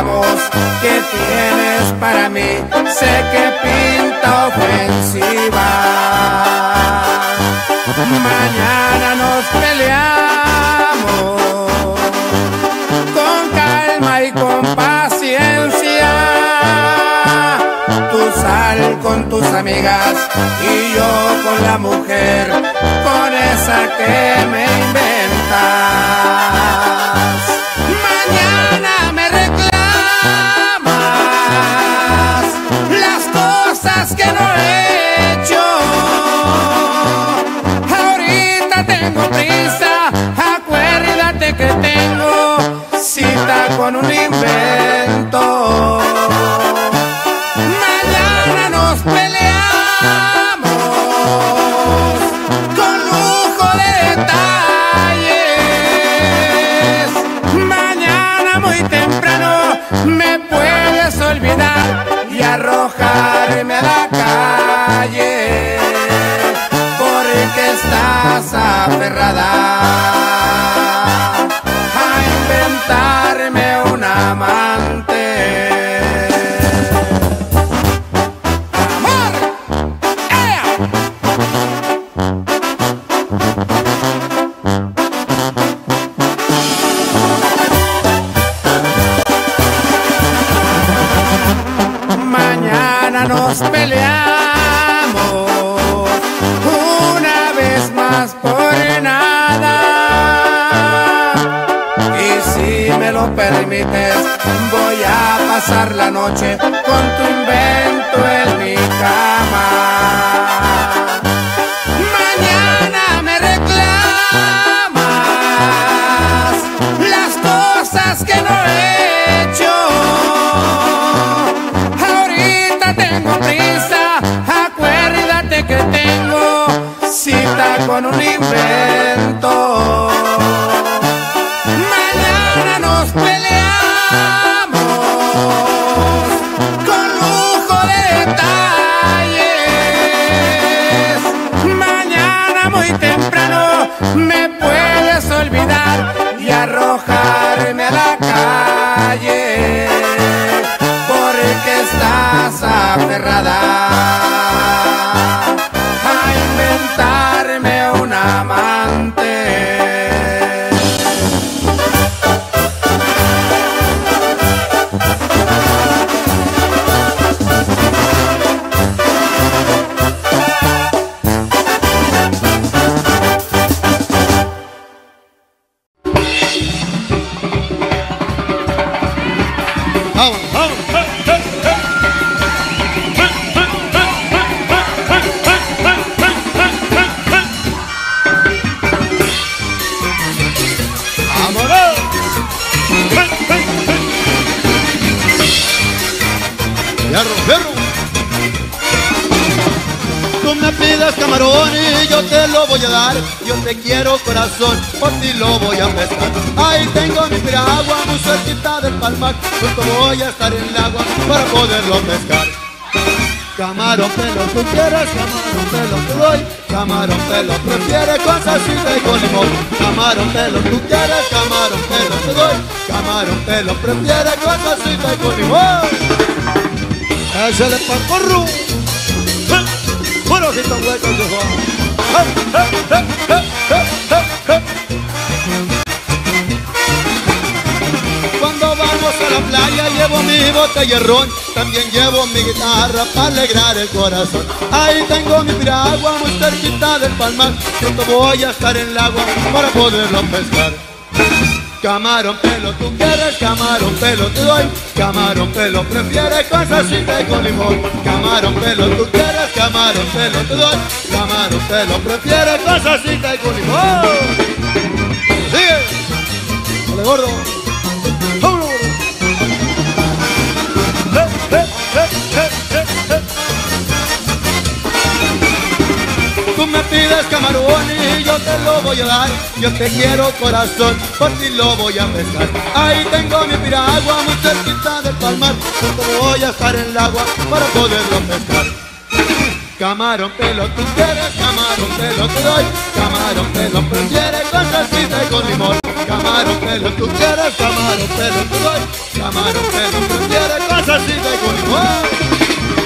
voz que tienes para mí sé que pinta ofensiva. Mañana nos peleamos con calma y con paciencia. Tú sal con tus amigas y yo con la mujer, con esa que me inventas. Mañana me reclamas las cosas que no he hecho. Ahorita tengo prisa, acuérdate que tengo cita con un invento. Mañana nos peleamos con lujo de detalles. Mañana muy temprano me puedes olvidar y arrojarme a la calle, porque estás aferrada a inventarme un amante. ¡Amor! ¡Ea! Mañana nos peleamos una vez más por nada. Y si me lo permites, voy a pasar la noche con tu invento en mi cama. Mañana me reclamas las cosas que no he hecho. Ahorita tengo prisa, acuérdate que tengo cita con un invento. Mañana nos peleamos con lujo de detalles. Mañana muy temprano me puedes olvidar y arrojarme a la calle, porque estás aferrada a inventarme un amante. Tú me pides camarón y yo te lo voy a dar. Yo te quiero corazón, por ti lo voy a pescar. Ahí tengo mi piragua muy cerquita del palmar. Justo voy a estar en el agua para poderlo pescar. Camarón pelo, tú quieres, camarón pelo te doy. Camarón pelo prefieres con salsita y con limón. Camarón pelo, tú quieres, camarón pelo te doy. Camarón pelo prefieres con salsita y con limón. Ese le pancorru. Puro que están huecos de Juan. Cuando vamos a la playa llevo mi botella de ron. También llevo mi guitarra para alegrar el corazón. Ahí tengo mi piragua muy cerquita del palmar. Pronto voy a estar en el agua para poderlo pescar. Camarón pelo, tú quieres, camarón pelo te doy. Camarón pelo prefieres con salsita y con limón. Camarón pelo, tú quieres, camarón pelo te doy. Camarón pelo prefieres con salsita y con limón. Sigue. Dale gordo. ¡Vámonos, gordo! Tú me pides camarón y yo te lo voy a dar. Yo te quiero corazón, por ti lo voy a pescar. Ahí tengo mi piragua muy cerquita del palmar. Pronto voy a estar en el agua para poderlo pescar. Camarón pelo, tú quieres, camarón pelo te doy. Camarón pelo prefieres con salsita y con limón. camarón pelo tú quieres, camarón pelo tú doy, camarón pelo tú quieres, cosas así de igual.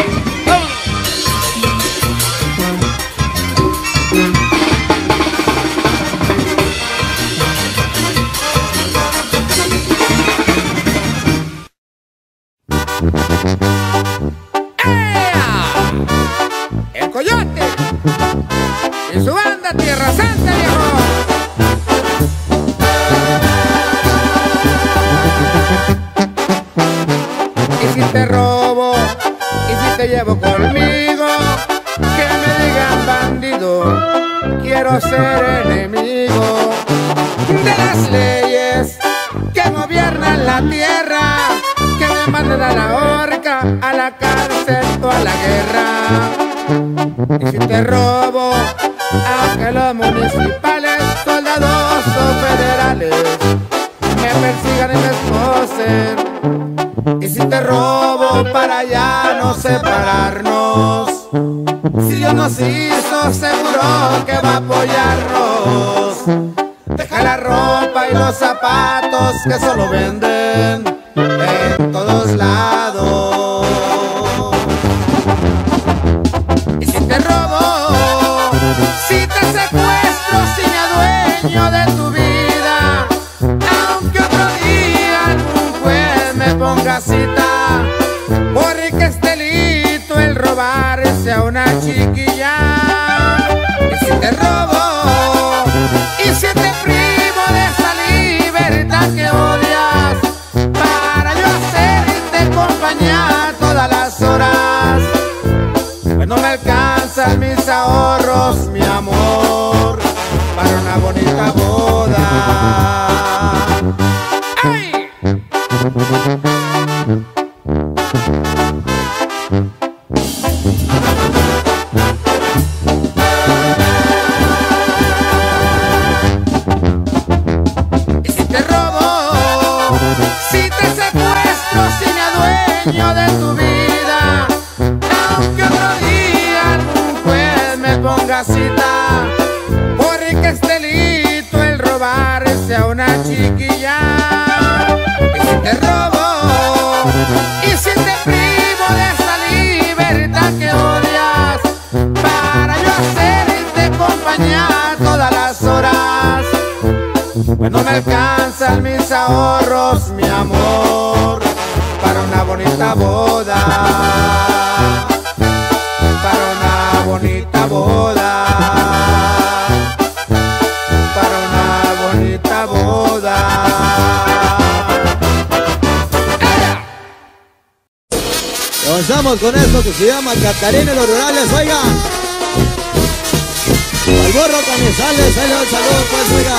El Coyote y su banda Tierra Santa, viejo. Y si te robo, y si te llevo conmigo, que me digan bandido, quiero ser enemigo de las leyes que gobiernan la tierra, que me manden a la horca, a la cárcel o a la guerra. Y si te robo, aunque los municipales, soldados o federales me persigan y me esposen. Y si te robo para ya no separarnos, si Dios nos hizo, seguro que va a apoyarnos. Deja la ropa y los zapatos que solo venden en todos lados. Y si te robo, si te secuestro, si me adueño de tu vida, aunque otro día algún juez me ponga cita, porque es delito el robarse a una chiquilla. Y si te robo, y si te privo de esa libertad que odias, para yo hacerte compañía todas las horas, pues no me alcanzan mis ahorros, mi amor, para una bonita boda. ¡Ay! De tu vida, aunque otro día algún juez me ponga cita, porque es delito el robarse a una chiquilla. Y si te robo, y si te privo de esa libertad que odias, para yo hacerte compañía todas las horas, pues no me alcanzan mis ahorros, mi amor, para una bonita boda, para una bonita boda, para una bonita boda. Avanzamos con esto que se llama Catarina y los Rurales, oiga. Al Borro Canizales, ahí los saludos, pues, oiga.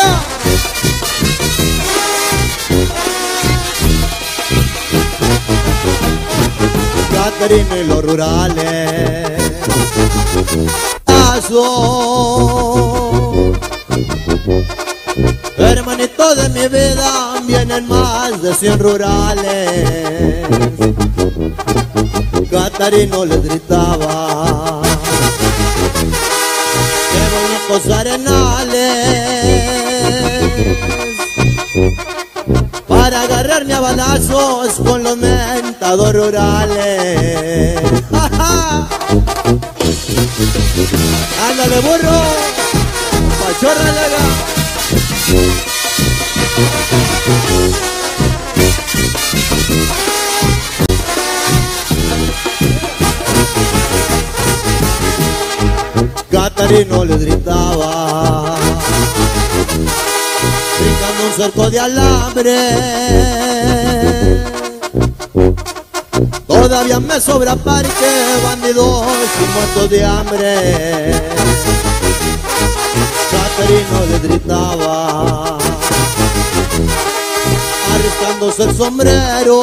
Catarina y los Rurales, hermanito de mi vida, vienen más de 100 rurales. Catarino les gritaba, qué bonitos arenales, para agarrarme a balazos con los mentados rurales. Ándale, burro, pachorra lega. Catarino les gritaba, brincando un cerco de alambre, todavía me sobra parque, bandidos y muertos de hambre. Catarino les gritaba, arriscándose el sombrero,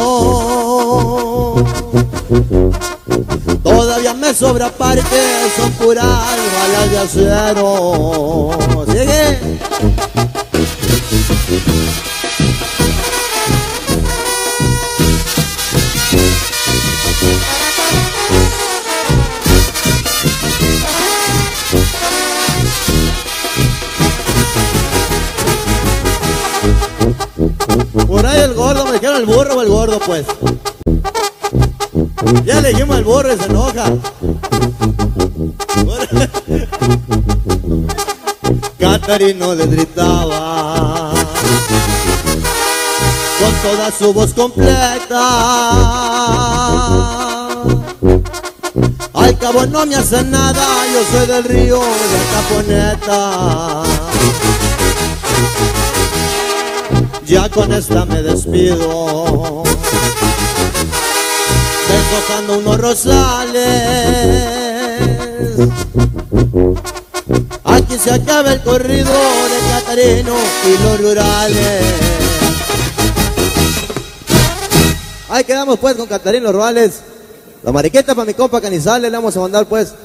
todavía me sobra parque, son puras balas de acero. Sigue. dijeron el burro o el gordo, pues. Ya le dijimos al burro y se enoja. Catarino le gritaba con toda su voz completa: al cabo no me hace nada, yo soy del río de Caponeta. Ya con esta me despido, deshojando unos rosales. Aquí se acaba el corrido de Catarino y los rurales. Ahí quedamos pues con Catarino y los rurales. La mariqueta para mi compa Canizales le vamos a mandar pues.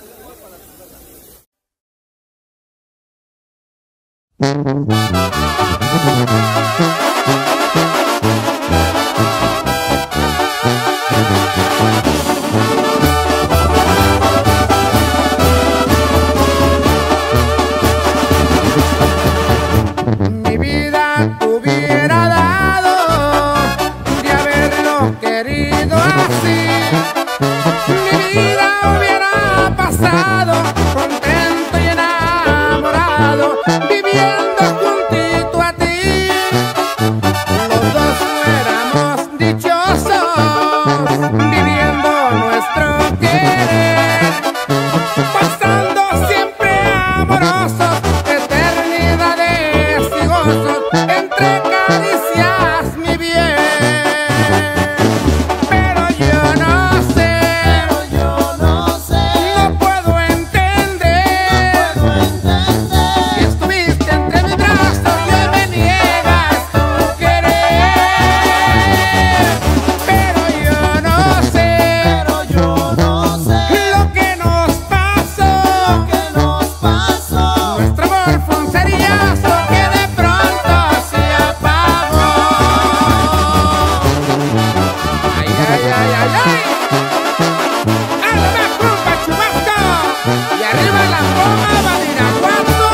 Mi vida te hubiera dado de haberlo querido así. Mi vida hubiera pasado contento y enamorado, viviendo juntito a ti. Los dos fuéramos dichosos, viviendo nuestro querer, pasando siempre amorosos, eternidades y gozos, entre caricias, mi bien. Pero yo no sé, no puedo entender, si estuviste entre mis brazos y hoy me niegas tu querer. Pero yo no sé lo que nos pasó. Nuestro amor fue un cerillazo que de pronto se apagó. Ay, ay, ay, ay, ay. ¡Hala más compa, Chubasco! Y arriba la bomba, Badiraguato,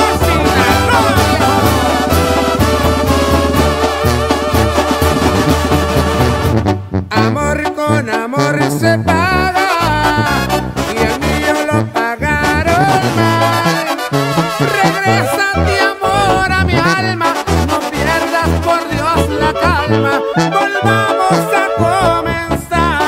Sinaloa. Amor con amor se paga, y el mío lo pagaron mal. Regrésate, amor, a mi alma, no pierdas por Dios la calma, volvamos a comenzar.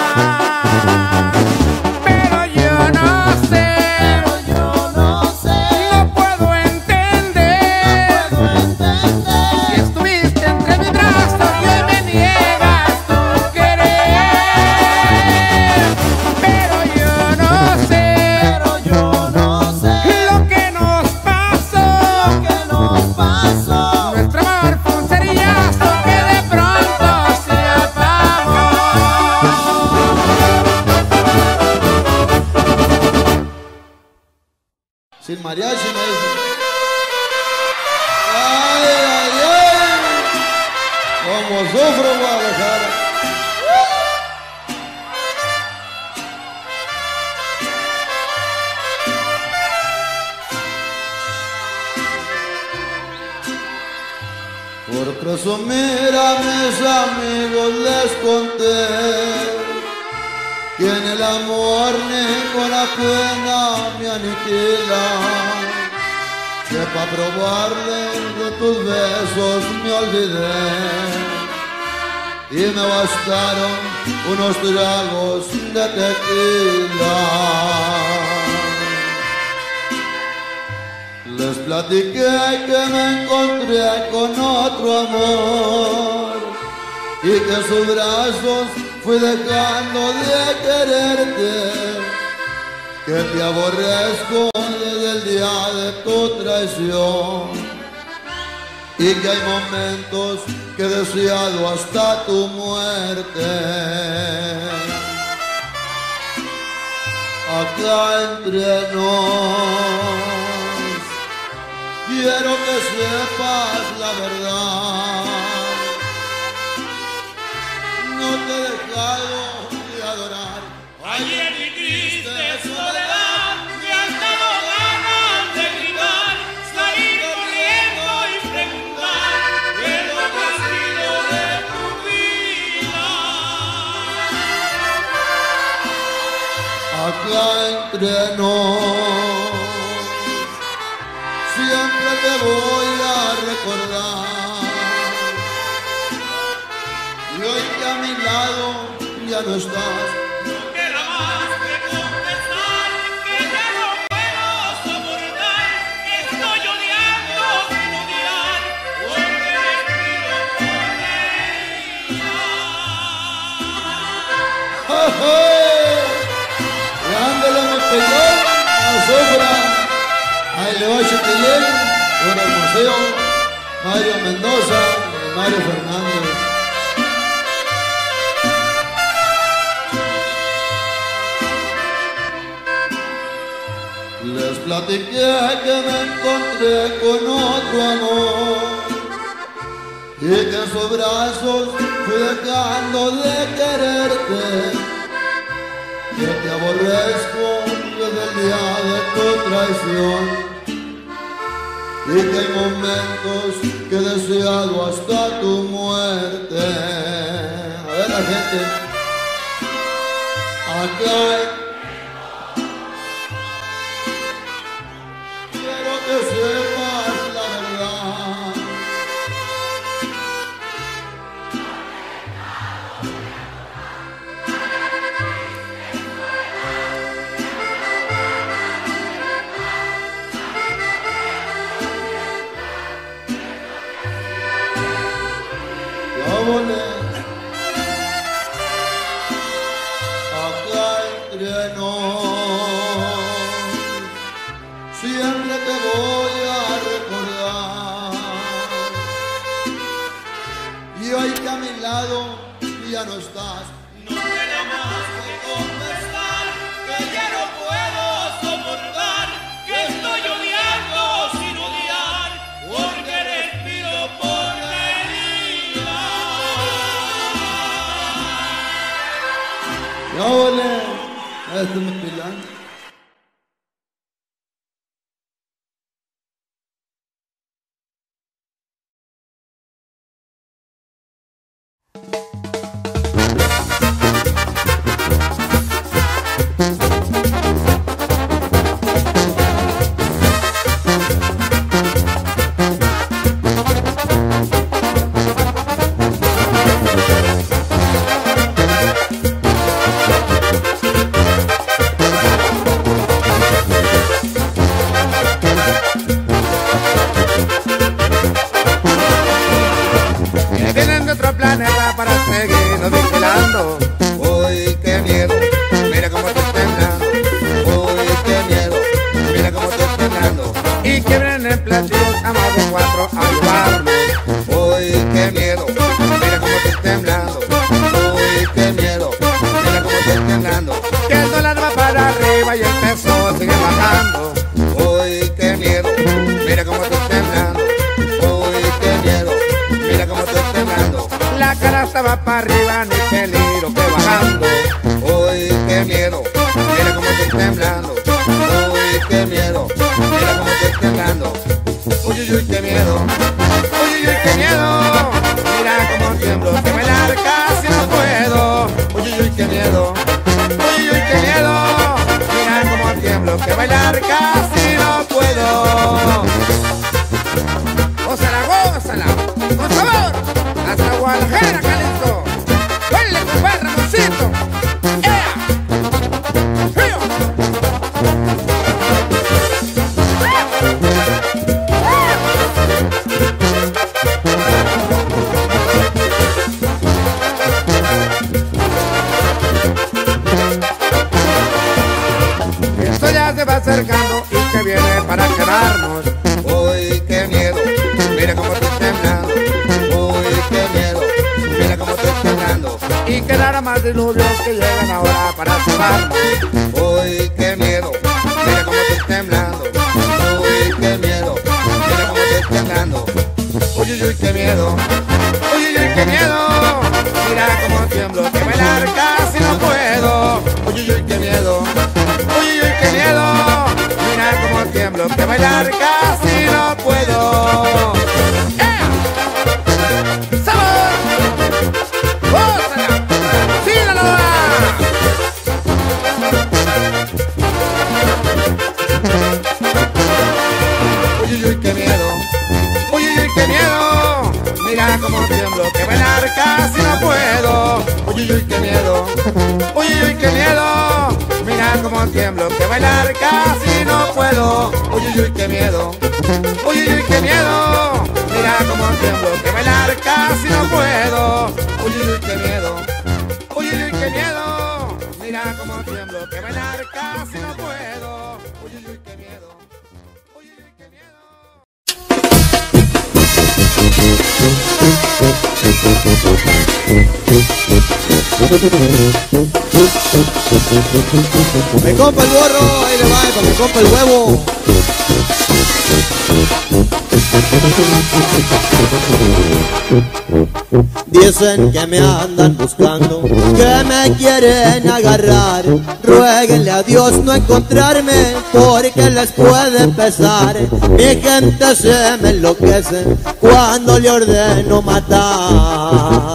Pero yo no sé, no puedo entender, si estuviste entre mis brazos y hoy me niegas tu querer. Pero yo no sé lo que nos pasó. Nuestro amor fue un cerillazo que de pronto se apagó. Sin mariachi me dicen. Ay, ay, ay. Como sufro Guadalajara. Por presumir a mis amigos les conté que en el amor ni con la pena me aniquila, que pa' probarle de tus besos me olvidé y me bastaron unos tragos de tequila. Les platiqué que me encontré con otro amor y que a sus brazos fui dejando de quererte, que te aborrezco desde el día de tu traición y que hay momentos que he deseado hasta tu muerte. Acá entre nos quiero que sepas la verdad, no te he dejado de adorar. Ay, en mi triste soledad me han dado ganas de gritar, salir corriendo y preguntar qué es lo que ha sido de tu vida. acá entre nos, siempre te voy a recordar. Y hoy que a mi lado ya no estás, No queda más que confesar que ya no puedo soportar, que estoy odiando sin odiar, porque le pido por ella. dándole mi pellón a Sofra, ahí le va Chiquilín, un hermoseo, Mario Mendoza y Mario Fernández. Les platiqué que me encontré con otro amor y que en sus brazos fui dejando de quererte, que te aborrezco desde el día de tu traición y que hay momentos que he deseado hasta tu muerte. A ver la gente, acá quiero que sepas la verdad. Ya volé acá entre nos, siempre te voy a recordar. Y hoy que a mi lado ya no estás, No queda más que confesar que ya no puedo soportar, que estoy odiando sin odiar, porque respiro por la herida. ya volé, este es mi pilar. Vienen de otro planeta para seguirnos vigilando. Uy, qué miedo, mira cómo estoy temblando. Uy, qué miedo, mira cómo estoy temblando. Y que vienen en platillos a más de 4 a ayudarnos. Uy, qué miedo, mira cómo estoy temblando. Uy, qué miedo, mira cómo estoy temblando. Que el dólar va para arriba y el peso sigue bajando. Uy, qué miedo, mira cómo estoy temblando. Uy, qué miedo, mira cómo estoy temblando. La cara estaba para arriba, ni peligro que bajando. Uy, qué miedo, mira cómo estoy temblando. Uy, qué miedo, mira cómo estoy temblando. Uy, uy, uy, qué miedo. Uy, uy, uy, qué miedo. Mira cómo tiemblo, que bailar casi no puedo. Uy, uy, uy, qué miedo. Uy, uy, uy, qué miedo. Mira cómo tiemblo, que bailar casi no puedo. Gózala, gózala, con sabor, hasta Guadalajara, Calixto. Baile, compadre, Ramoncito. ¡Ea! ¡Fío! Esto ya se va acercando y que viene para quedarnos. Uy, qué miedo, mira cómo estoy temblando. Uy, qué miedo, mira cómo estoy temblando. Y quedará más diluvios que llegan ahora para salvarnos. Uy, qué miedo, mira cómo estoy temblando. Uy, qué miedo, mira cómo estoy temblando. Uy, uy, uy, qué miedo. Uy, uy, uy, qué miedo. Mira cómo tiemblo, que bailar casi no puedo. Uy, uy, uy, qué miedo. Uy, uy, uy, qué miedo. Mira cómo tiemblo, que bailar casi no puedo. ¡Ea! ¡Sabor! ¡Gózala! ¡Síganlo! Uy, uy, qué miedo. Mira cómo tiemblo, que bailar casi no puedo. Uy, uy, qué miedo. Uy, uy, qué miedo. Mira cómo tiemblo, que bailar casi no puedo. Uy, uy, qué miedo. Uy, uy, qué miedo. Mira cómo tiemblo, que bailar casi no puedo. Uy, uy, qué miedo. Uy, uy, qué miedo. Me compa el gorro, ahí le va, para me compa el huevo. Dicen que me andan buscando, que me quieren agarrar. Ruéguenle a Dios no encontrarme, porque les puede pesar. Mi gente se me enloquece cuando le ordeno matar.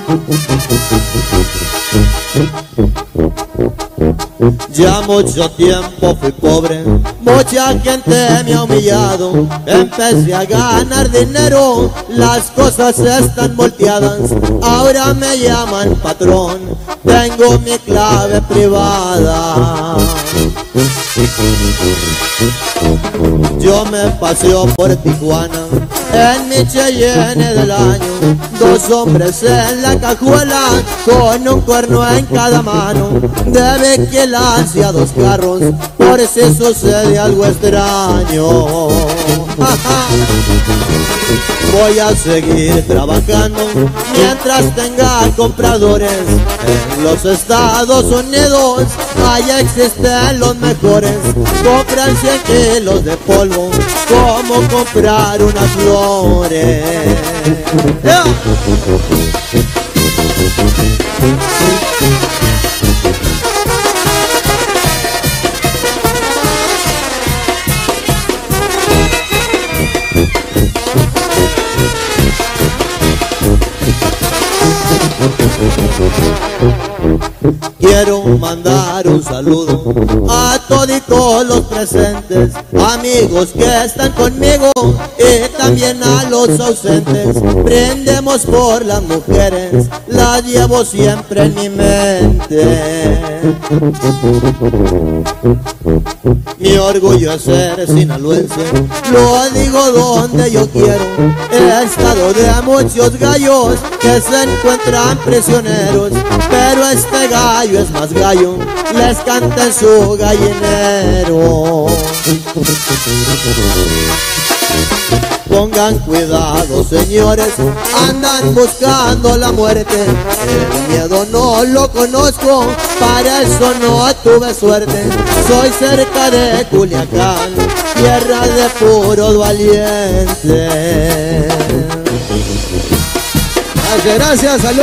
Ya mucho tiempo fui pobre, mucha gente me ha humillado. Empecé a ganar dinero, las cosas están volteadas. Ahora me llaman patrón, tengo mi clave privada. Yo me paseo por Tijuana en mi Cheyenne del año. Dos hombres en la cajuela con un cuerno en cada mano. De vigilancia dos carros por si sucede algo extraño. Voy a seguir trabajando mientras tenga compradores. En los Estados Unidos allá existen los mejores. Compran 100 kilos de polvo como comprar unas flores. ¡Yeah! Quiero mandar un saludo a toditos los presentes, amigos que están conmigo y también a los ausentes. Prendemos por las mujeres, las llevo siempre en mi mente. Mi orgullo es ser sinaloense, lo digo donde yo quiero. He estado de muchos gallos que se encuentran prisioneros, pero este gallo es más gallo, les canta en su gallinero. Pongan cuidado, señores, andan buscando la muerte. El miedo no lo conozco, para eso no tuve suerte. Soy cerca de Culiacán, tierra de puros valientes. Gracias, salud.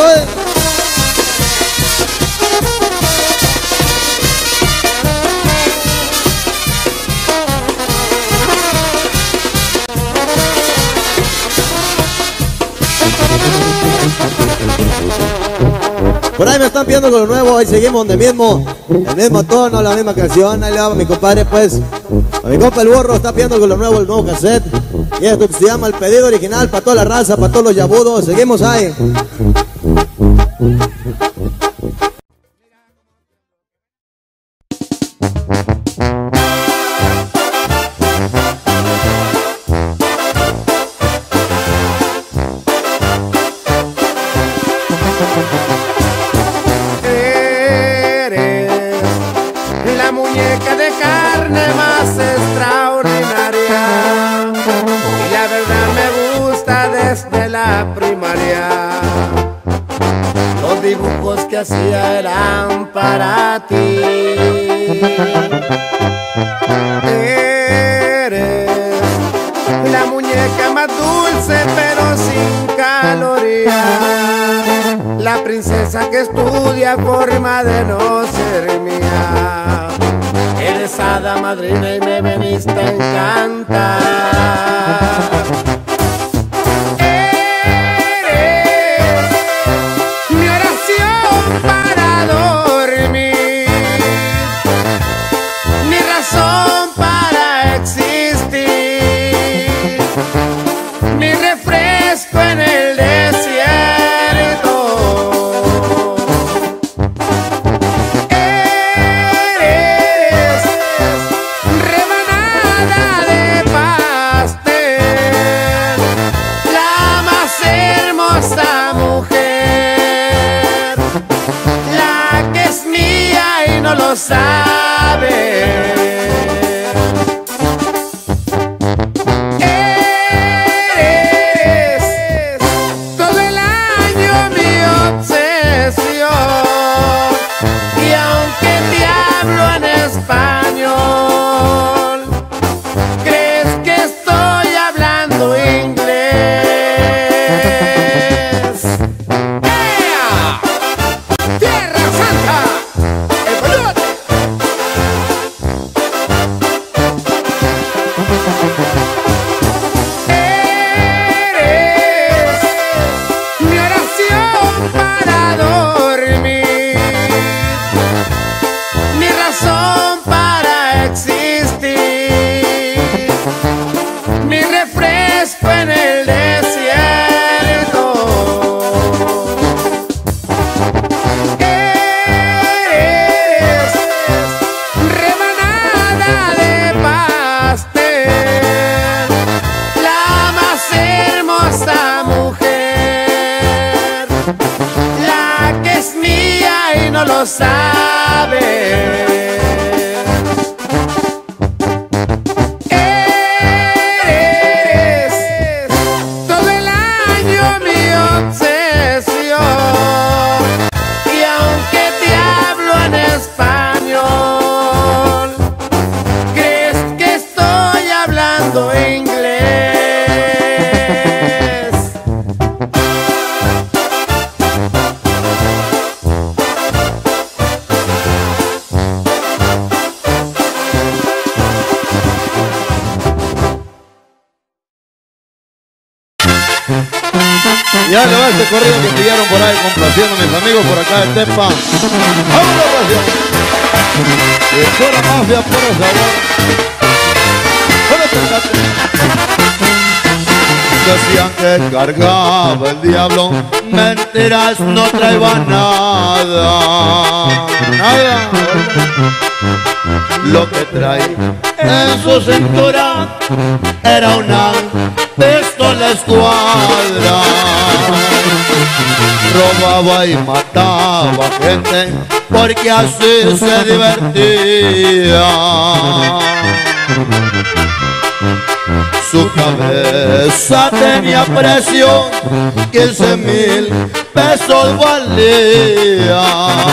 Por ahí me están pidiendo con lo nuevo, ahí seguimos donde mismo, el mismo tono, la misma canción. Ahí le va a mi compadre, pues, a mi compa el burro, está pidiendo con lo nuevo, el nuevo cassette. Y esto se llama el pedido original para toda la raza, para todos los yabudos. Seguimos ahí. Muñeca de carne más extraordinaria, y la verdad me gusta desde la primaria. Los dibujos que hacía eran para ti. Eres la muñeca más dulce pero sin calorías, la princesa que estudia forma de no ser mía. Eres hada madrina y me veniste a encantar. Eres mi oración para dormir, mi razón para existir, mi refresco en el desierto. lo sabe. Eres todo el año mi obsesión, y aunque te hablo en español, crees que estoy hablando inglés. ¡Ea! ¡Tierra Santa! ¡El boludo! Eres mi oración para dormir, mi razón para existir, mi refresco en el desierto. Eres rebanada de pastel, la más hermosa mujer, la que es mía y no lo sabe. Eres todo el año mi obsesión, y aunque te hablo en español, crees que estoy hablando inglés. Ya le va este corrido que pillaron por ahí, complaciendo a mis amigos por acá de Tepa. ¡Vámonos, ración! Y pura mafia, puro sabor. ¡Puro tecate! Decían que cargaba el diablo, mentiras, no traía nada. Nada. Lo que trae en su cintura era una pistola escuadra. Robaba y mataba gente porque así se divertía. Su cabeza tenía precio, 15,000 pesos valía.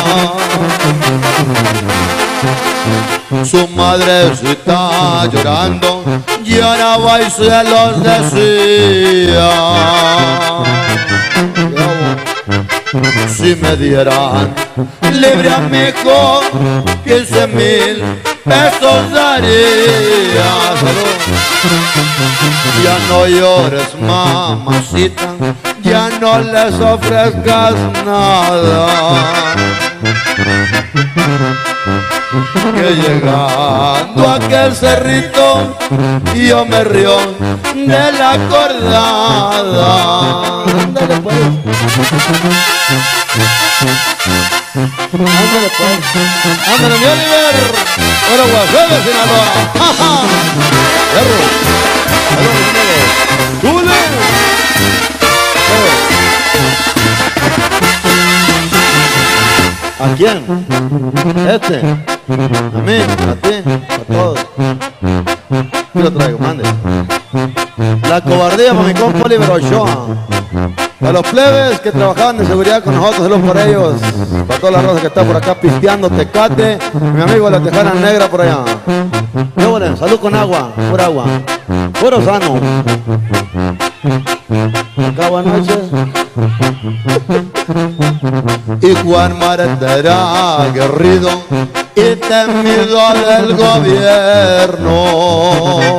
Su madrecita llorando lloraba y se los decía. Si me dieran libre a mi hijo, 15,000 pesos daría. Ya no llores, mamacita, ya no les ofrezcas nada. Que llegando a aquel cerrito, yo me río de la acordada. Ándale pues. Ándale pues. Ándale mi Oliver. Ahora Guasave, Sinaloa. ¡Ja, ja! ¡Perro! ¡Perro, mi amigo! ¡Súbele! ¿A quién? Este. A mí, a ti, a todos. Aquí lo traigo, mande. La cobardía para mi compa Oliver Ochoa. Para los plebes que trabajaban de seguridad con nosotros, saludos por ellos. Para toda la raza que está por acá pisteando Tecate. Mi amigo la Tejana Negra por allá. Qué bueno, salud con agua, pura agua. Puro sano. Acá buenas noches. Y Juan Marte era aguerrido y temido del gobierno.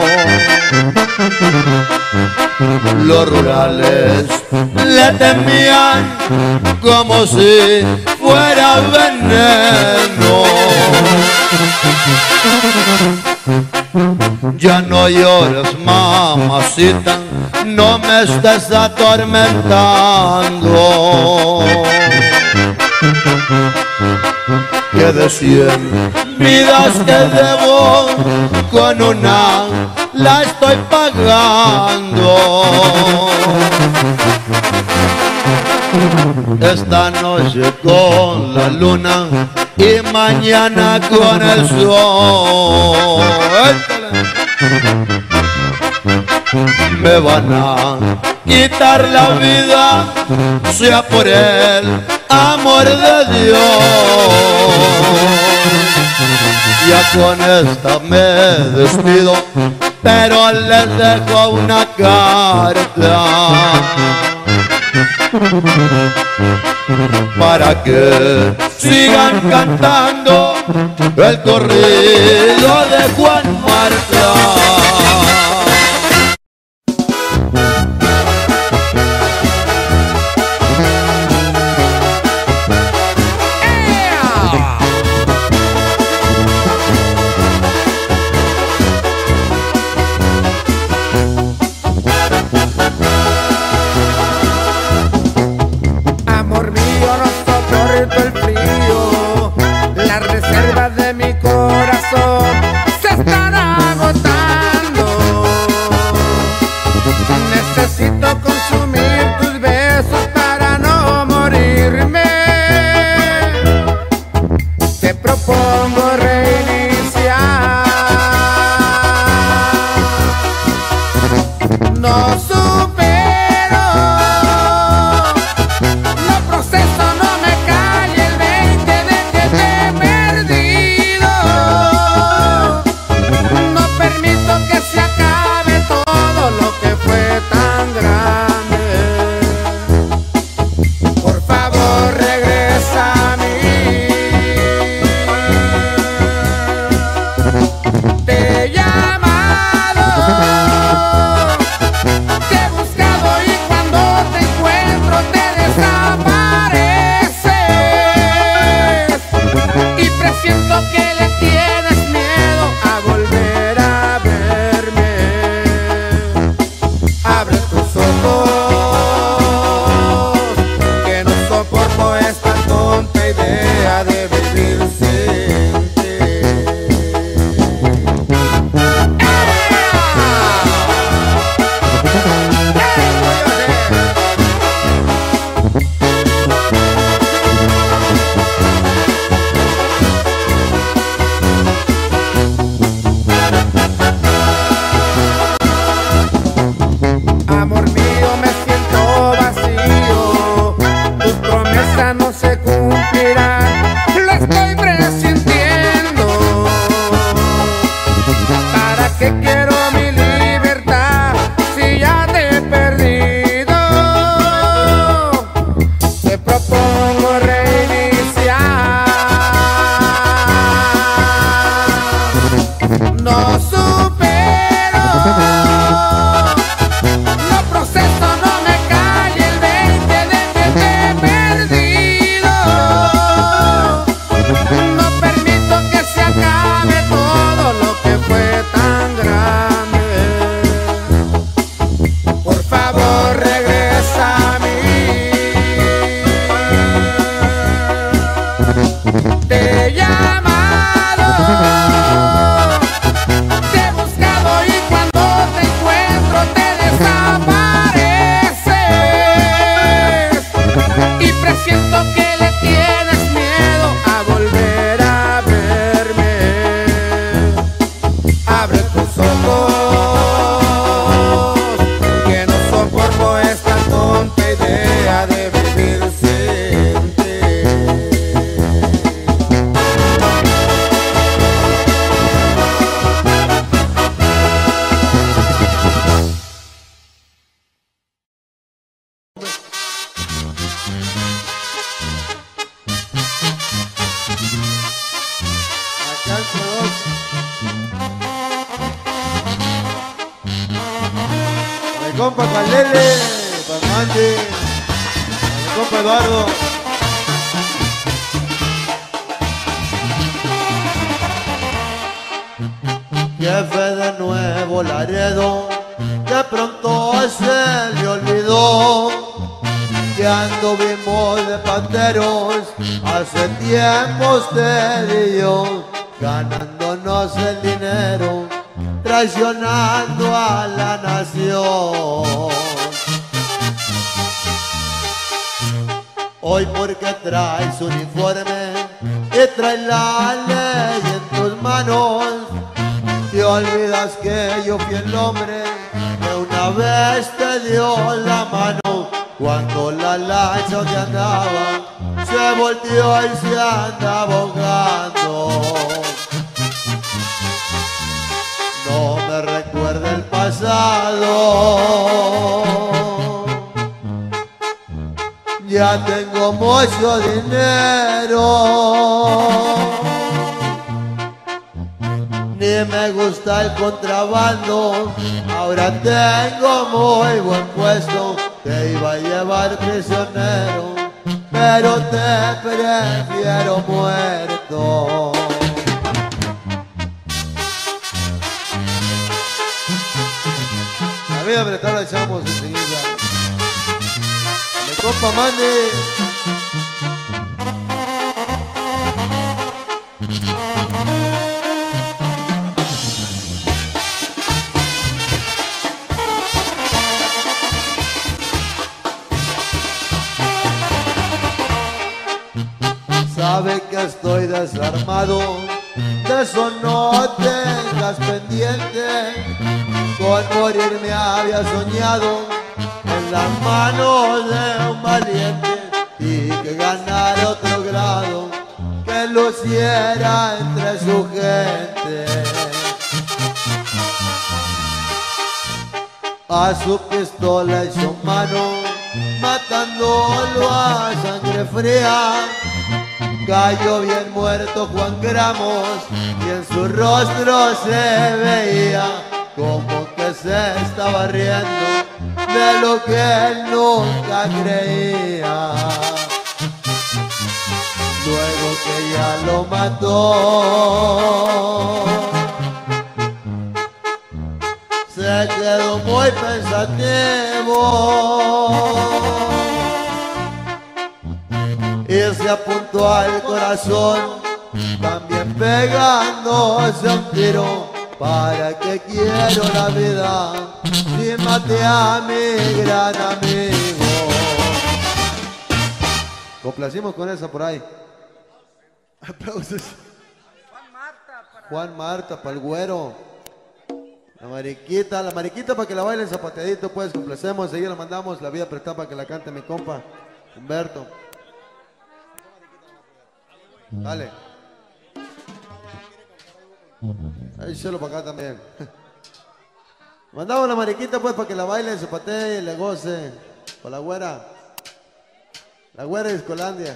Los rurales le temían como si fuera veneno. Ya no llores, mamacita, no me estés atormentando. Que de 100 vidas que debo, con una la estoy pagando. Esta noche con la luna y mañana con el sol. Me van a quitar la vida, sea por el amor de Dios. Ya con esta me despido, pero les dejo una carta para que sigan cantando el corrido de Juan Marta. Compa Calele, para Mandy, compa Eduardo. Jefe de Nuevo Laredo, de pronto se le olvidó que anduvimos de panteros hace tiempo usted y yo, ganándonos el dinero, traicionando a la nación. Hoy porque traes uniforme y traes la ley en tus manos, te olvidas que yo fui el hombre que una vez te dio la mano. Cuando la lancha donde andaba se volteó y se anda ahogando. No me recuerda el pasado, ya tengo mucho dinero, ni me gusta el contrabando, ahora tengo muy buen puesto, te iba a llevar prisionero, pero te prefiero muerto. La vida apretada la echamos enseguida. Mi compa Mandy. Sabe que estoy desarmado, de eso no tengas pendiente. Con morir me había soñado en las manos de un valiente, y que ganara otro grado que luciera entre su gente. A su pistola echó mano, matándolo a sangre fría. Cayó bien muerto Juan Gramos y en su rostro se veía como que se estaba riendo de lo que él nunca creía. Luego que ya lo mató, se quedó muy pensativo y se apuntó al corazón, también pegándose un tiro. ¿Para qué quiero la vida si maté a mi gran amigo? Complacimos con esa por ahí. Aplausos. Juan Marta, para el güero. La mariquita para que la bailen zapateadito, pues complacemos. Seguida la mandamos, la vida prestada para que la cante mi compa Humberto. Dale. Ahí se lo para acá también. Mandamos la mariquita pues para que la baile, se patee y le goce. Para la güera. La güera de Escolandia.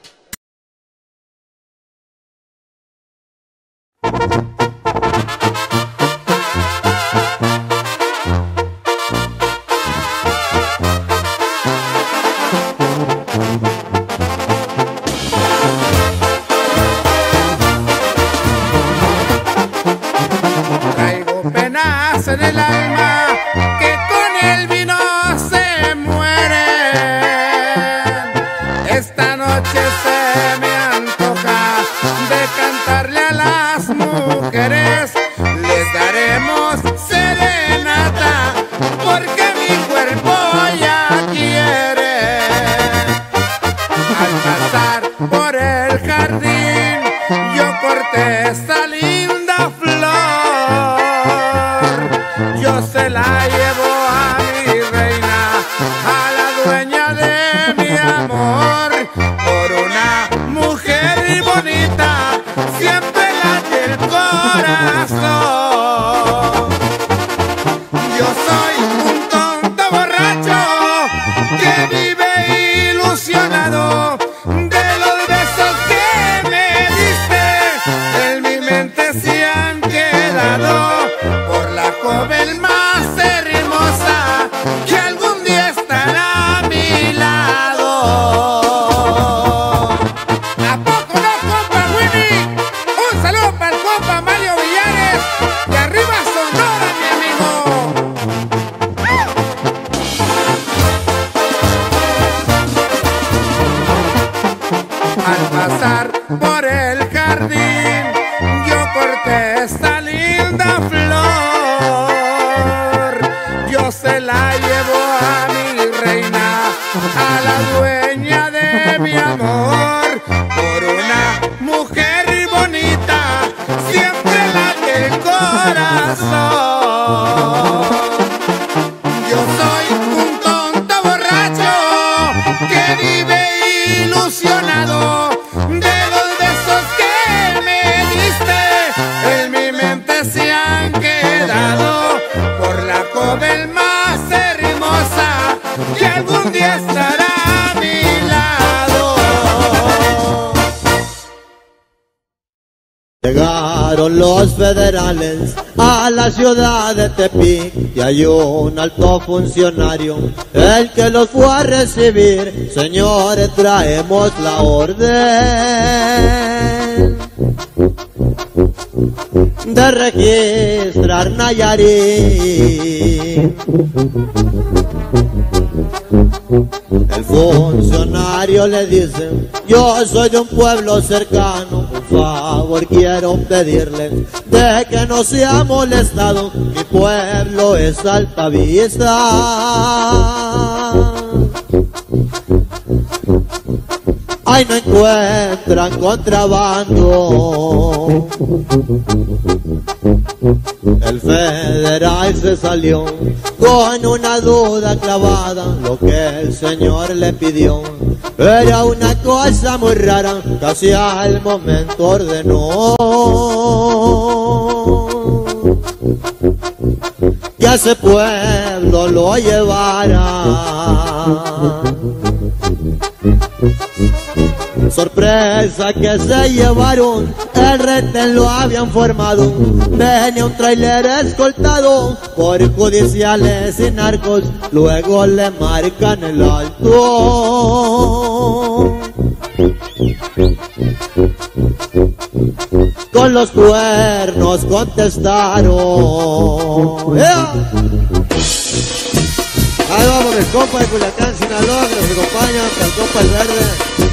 En el alma que con el vino se mueren. Esta noche se me antoja de cantarle a las mujeres. Les daremos serenata porque mi cuerpo ya quiere. Al pasar por el jardín yo corté esta linda flor. Yo se la llevo a mi reina, a la dueña de mi amor, por una mujer bonita, siempre late el corazón. Yo soy un tonto borracho que vive ilusionado de los besos que me diste, en mi mente se han quedado por la joven más hermosa que algún día estará a mi lado. ¿A poco no, compa Winnie? Un saludo para el compa Mario Villares y arriba Sonora, mi amigo. Al pasar por el jardín yo corté esta linda flor. Yo se la llevo a mi reina, a la dueña de Llegaron los federales a la ciudad de Tepic y hay un alto funcionario, el que los fue a recibir. Señores, traemos la orden de registrar Nayarit. El funcionario le dice: yo soy de un pueblo cercano, por favor quiero pedirle de que no sea molestado, mi pueblo es Altavista. Ay, no encuentran contrabando. El federal se salió con una duda clavada. Lo que el señor le pidió era una cosa muy rara, casi al momento ordenó que a ese pueblo lo llevara. Sorpresa que se llevaron, el retén lo habían formado. Venía un tráiler escoltado por judiciales y narcos, luego le marcan el alto. Con los cuernos contestaron. ¡Yeah! Ahí vamos el compa de Culiacán, Sinaloa, que nos acompaña, el compa el verde.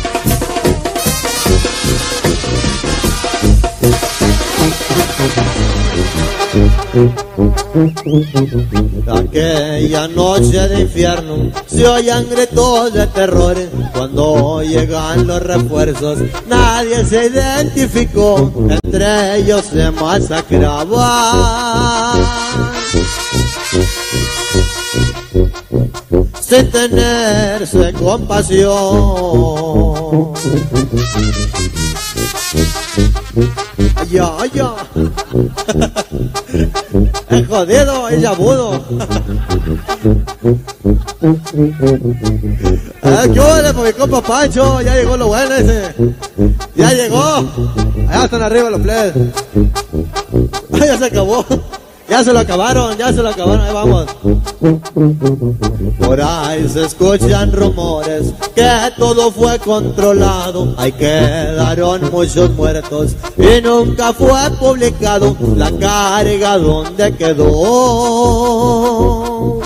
Aquella noche de infierno se oían gritos de terror. Cuando llegan los refuerzos nadie se identificó, entre ellos se masacraban sin tenerse compasión. Ya, ya. Es jodido, es agudo. ¿Qué huele por mi compa Pancho? Ya llegó lo bueno ese. Ya llegó. Allá están arriba los plebes. Ya se acabó. Ya se lo acabaron, ahí vamos. Por ahí se escuchan rumores que todo fue controlado. Ahí quedaron muchos muertos y nunca fue publicado la carga donde quedó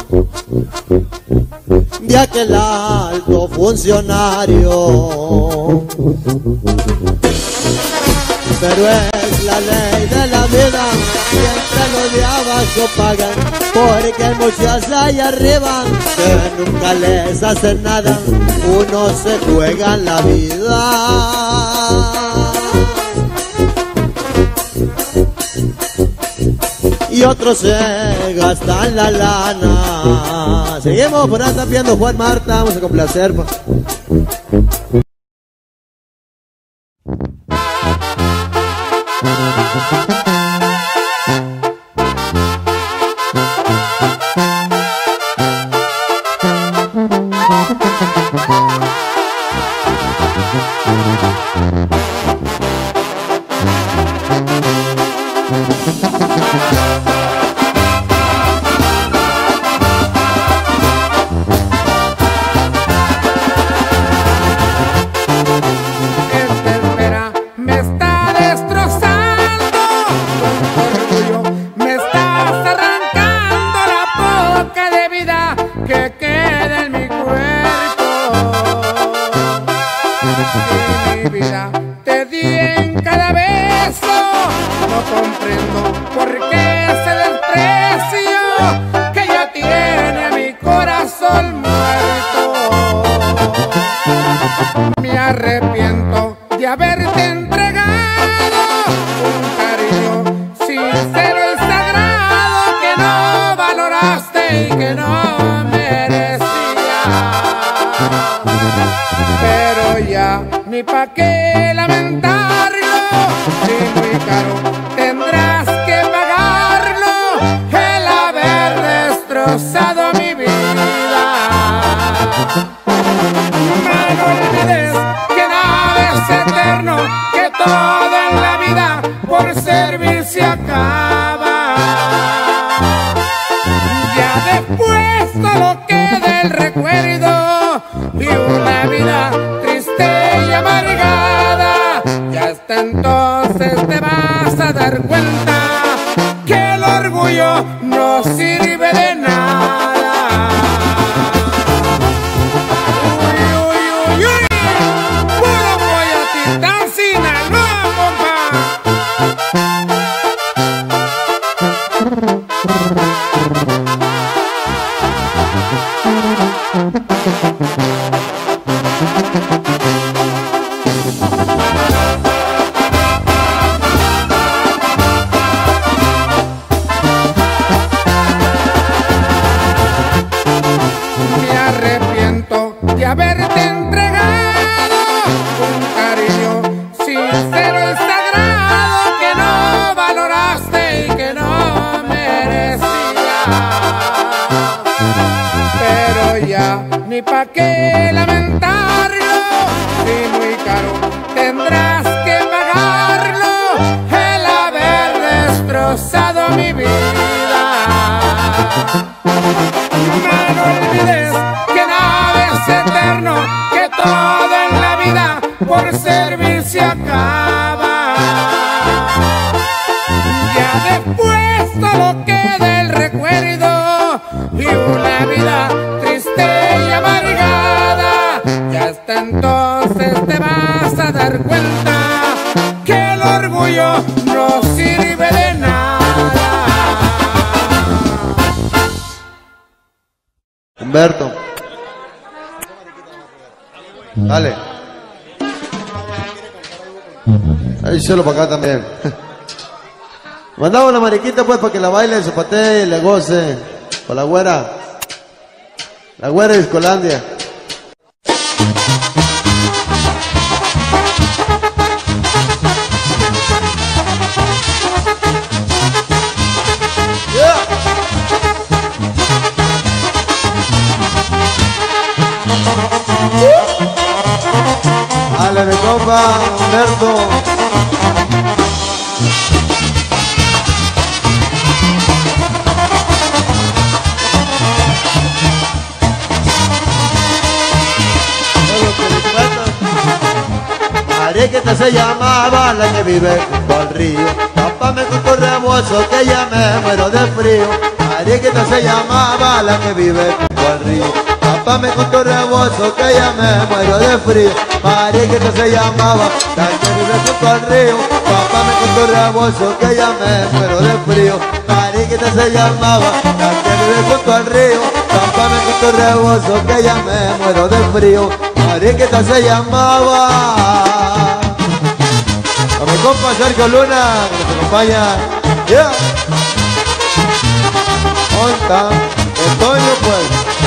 de aquel alto funcionario. Pero es la ley de la vida, siempre los de abajo pagan, porque hay muchos allá arriba que nunca les hacen nada, uno se juega la vida. Y otros se gastan la lana. Seguimos, por ahí está viendo Juan Marta, vamos a complacer. Por entonces te vas a dar cuenta que el orgullo no sirve de nada. Uy, uy, uy, uy, puro Coyotitán, Sinaloa, compa. Me arrepiento de haberte entregado un cariño sincero y sagrado que no valoraste y que no merecías. Pero ya ni pa' qué lamentarlo, si muy caro tendrás que pagarlo, el haber destrozado mi vida. No olvides que nada es eterno, que todo en la vida por servir se acaba. Ya después solo queda el recuerdo y una vida triste y amargada. Y hasta entonces te vas a dar cuenta que el orgullo no sirve de nada. Humberto. Dale. Ahí solo para acá también. Mandamos una mariquita pues para que la baile, se patee y le goce. Con la güera. La güera de Discolandia. Dale, mi compa, Humberto. Mariquita se llamaba la que vive junto al río. Tápame con tu rebozo que ya me muero de frío. Mariquita se llamaba la que vive junto al río. Tápame con tu rebozo que ya me muero de frío. Mariquita se llamaba la que vive junto al río. Tápame con tu rebozo que ya me muero de frío. Mariquita se llamaba la que vive junto al río. Tápame con tu rebozo que ya me muero de frío. Mariquita se llamaba. A mi compa Sergio Luna, que nos acompaña. Yeah. Onta, Antonio pues.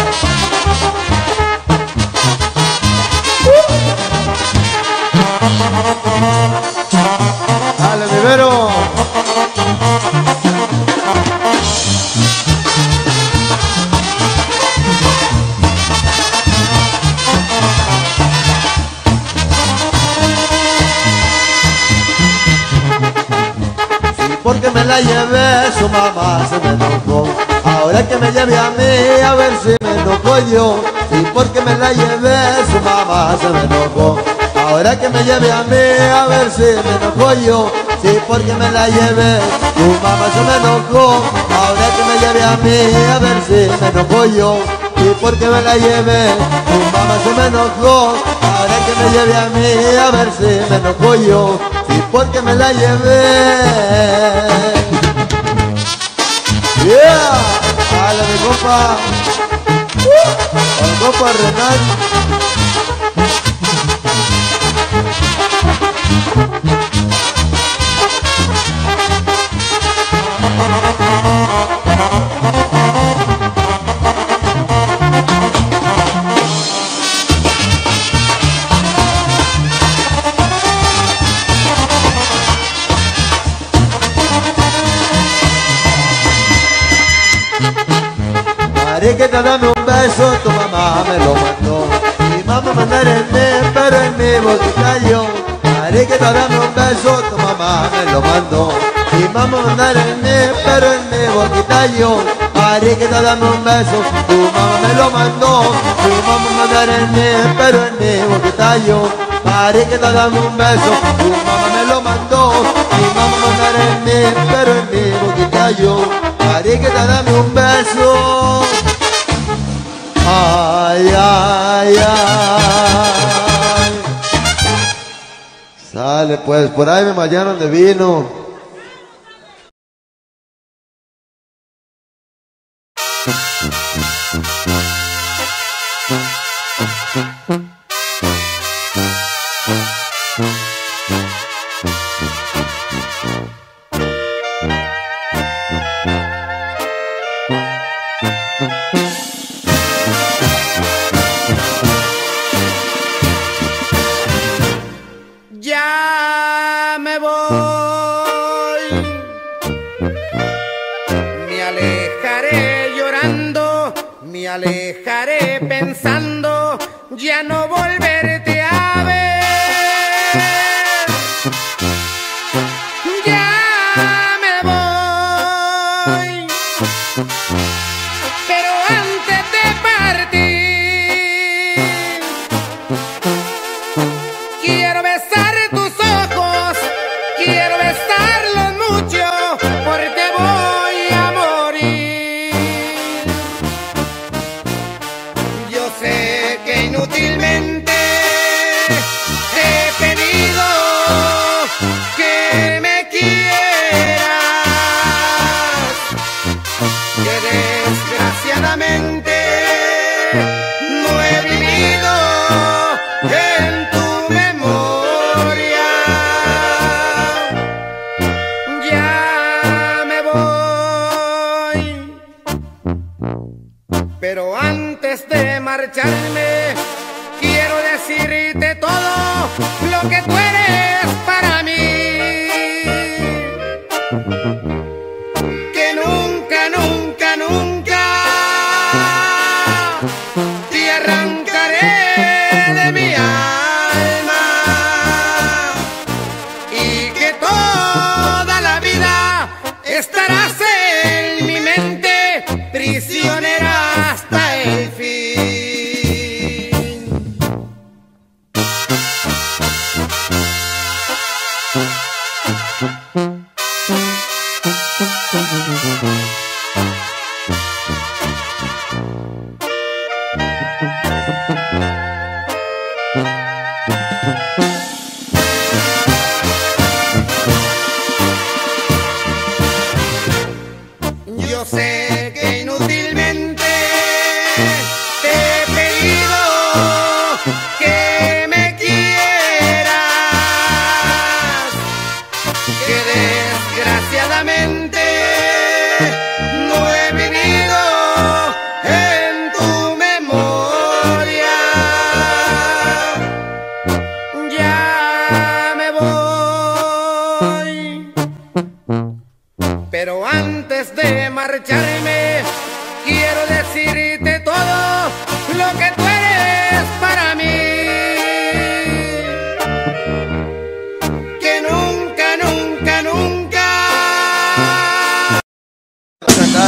Dale, mi Vero. Porque me la llevé, su mamá se me enojó. Ahora que me lleve a mí, a ver si me enojo yo. Y porque me la llevé, su mamá se me enojó. Ahora que me lleve a mí, a ver si me enojo yo. Sí, porque me la llevé, su mamá se me enojó. Ahora que me lleve a mí, a ver si me enojo yo. Y porque me la llevé, su mamá se me enojó. Ahora que me lleve a mí, a ver si me enojo yo. Y porque me la llevé. Yeah, dale mi compa. Al compa Renan. Mariquita, dame un beso, tu mamá me lo mandó. Mi mamá mandar en mí, pero en mi boquita yo. Mariquita, dame un beso, tu mamá me lo mandó. Mi mamá mandar en mí, pero en mi boquita yo. Mariquita, dame un beso, tu mamá me lo mandó. Tu mamá me mandó en mí, pero en mi boquita yo. Mariquita, dame un beso, tu mamá me lo mandó. Mi mamá me mandó en mí, pero en mi boquita yo. Mariquita, dame un beso. Ay, ay, ay. Sale pues, por ahí me mallaron de vino. Ya me voy, me alejaré llorando, me alejaré pensando, ya no volverte a ver. Ya me voy, pero antes de partir quiero besar tus ojos, quiero besarlos mucho, porque voy a morir. Yo sé que inútilmente he pedido que me quieras, que desgraciadamente no he vivido en tu memoria. Ya me voy, pero antes de marcharme quiero decirte todo lo que tú eres para mí. Que nunca, nunca, nunca te arrancaré de mi alma, y que toda la vida estarás en mi mente, prisionera hasta el fin. Yo sé que inútilmente te he pedido que me quieras, que desgraciadamente no he vivido en tu memoria. Ya me voy, pero antes de marcharme quiero decirte todo lo que tú eres para mí. Que nunca, nunca, nunca Cantar.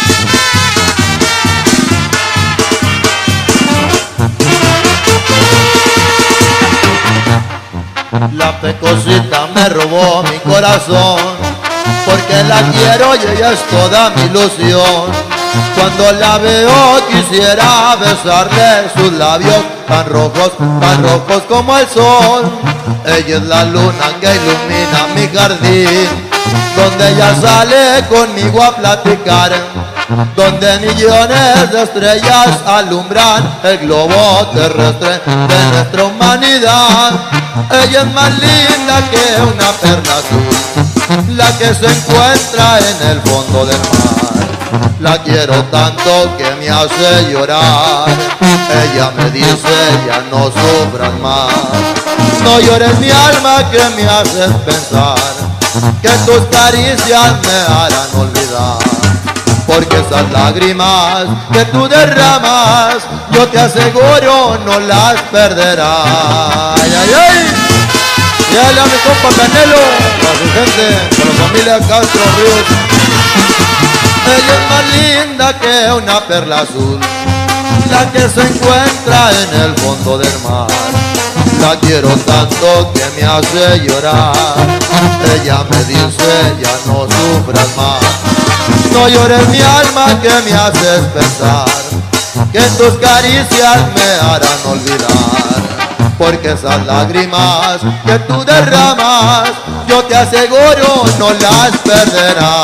La pecosita me robó mi corazón, porque la quiero y ella es toda mi ilusión. Cuando la veo quisiera besarle sus labios tan rojos como el sol. Ella es la luna que ilumina mi jardín, donde ella sale conmigo a platicar, donde millones de estrellas alumbran el globo terrestre de nuestra humanidad. Ella es más linda que una perla azul, la que se encuentra en el fondo del mar. La quiero tanto que me hace llorar. Ella me dice ya no sufras más, no llores mi alma que me haces pensar que tus caricias me harán olvidar. Porque esas lágrimas que tú derramas, yo te aseguro no las perderás. Ay, ay, ay. Dale a mi compa Canelo, a su gente, a la familia Castro Ríos. Ella es más linda que una perla azul, la que se encuentra en el fondo del mar. La quiero tanto que me hace llorar. Ella me dice ya no sufras más, no llores mi alma que me haces pensar que tus caricias me harán olvidar. Porque esas lágrimas que tú derramas, yo te aseguro no las perderás.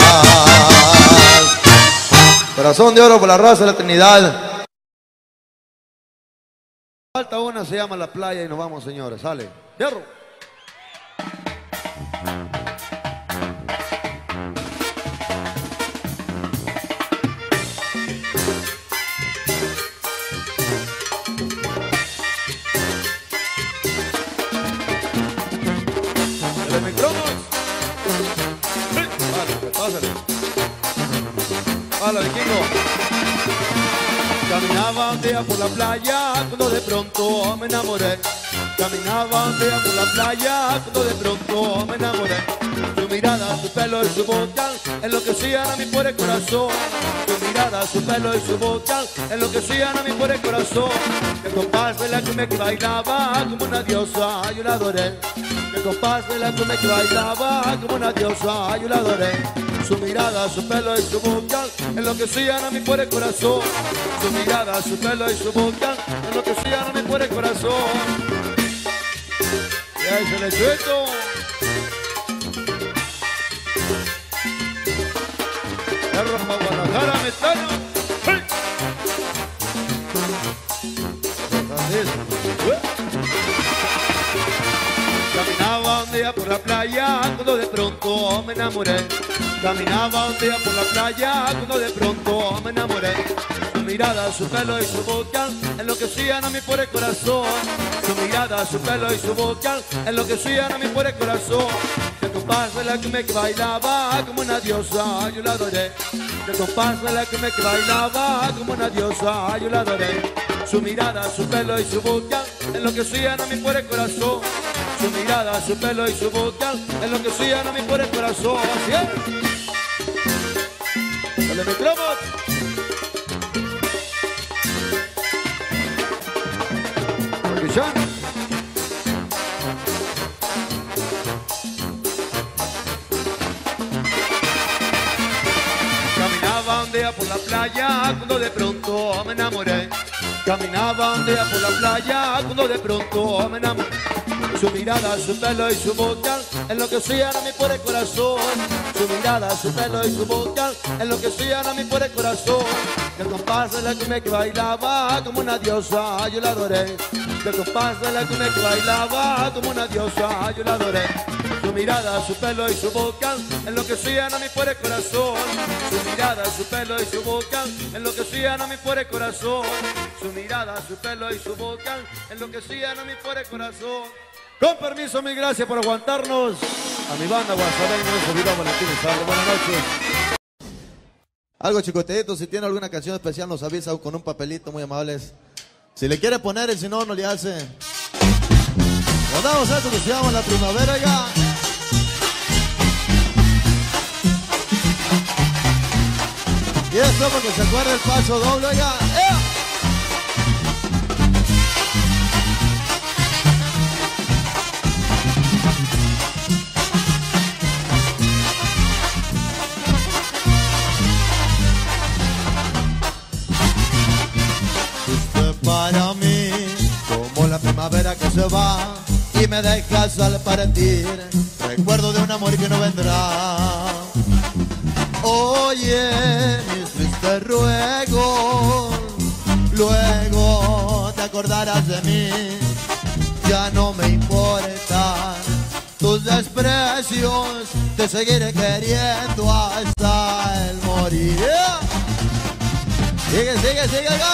Corazón de oro por la raza de la Trinidad. Falta una, se llama La Playa y nos vamos, señores. Sale. ¡Fierro! ¡El micrófono! Pásale. ¡Hala, vikingo! Caminaba un día por la playa cuando de pronto me enamoré. Caminaba un día por la playa cuando de pronto me enamoré. Su mirada, su pelo y su boca enloquecían a mi pobre corazón. Su mirada, su pelo y su boca enloquecían a mi pobre corazón. El compás de la cumbia que bailaba como una diosa, yo la adoré. El compás de la cumbia que bailaba como una diosa, yo la adoré. Su mirada, su pelo y su boca enloquecían a mi pobre corazón. Su mirada, su pelo y su boca enloquecían a mi pobre corazón. Y ahí se le suelto. Perro pa' Guadalajara, metano. Caminaba un día por la playa cuando de pronto me enamoré. Caminaba un día por la playa cuando de pronto me enamoré. Su mirada, su pelo y su boca enloquecían a mi pobre corazón. Su mirada, su pelo y su boca enloquecían a mi pobre corazón. El compás de la cumbia que bailaba como una diosa, yo la adoré. El compás de la cumbia que bailaba como una diosa, yo la adoré. Su mirada, su pelo y su boca enloquecían a mi pobre corazón. Su mirada, su pelo y su boca enloquecían a mi pobre corazón. ¿Sí? ¡Dale, micrófono! Caminaba un día por la playa cuando de pronto me enamoré. Caminaba un día por la playa cuando de pronto me enamoré. Su mirada, su pelo y su boca enloquecían a mi pobre corazón. Su mirada, su pelo y su boca enloquecían a mi pobre corazón. El compás de la cumbia que bailaba como una diosa, yo la adoré. El compás de la cumbia que bailaba como una diosa, yo la adoré. Su mirada, su pelo y su boca enloquecían a mi pobre corazón. Su mirada, su pelo y su boca enloquecían a mi pobre corazón. Su mirada, su pelo y su boca enloquecían a mi pobre corazón. Con permiso, mil gracias por aguantarnos. A mi banda guasareña, eso Viva Valentín Izardo. Buenas noches. Algo chicoteito, si tiene alguna canción especial nos avisa con un papelito, muy amables. Si le quiere poner y si no, no le hace. Nos damos esto que se llama La Primavera, oiga. Y esto porque se acuerda el paso doble, oiga. Para mí, como la primavera que se va y me dejas al partir, recuerdo de un amor que no vendrá. Oye, mis tristes ruegos, luego te acordarás de mí. Ya no me importan tus desprecios, te seguiré queriendo hasta el morir. Sigue, sigue, sigue acá.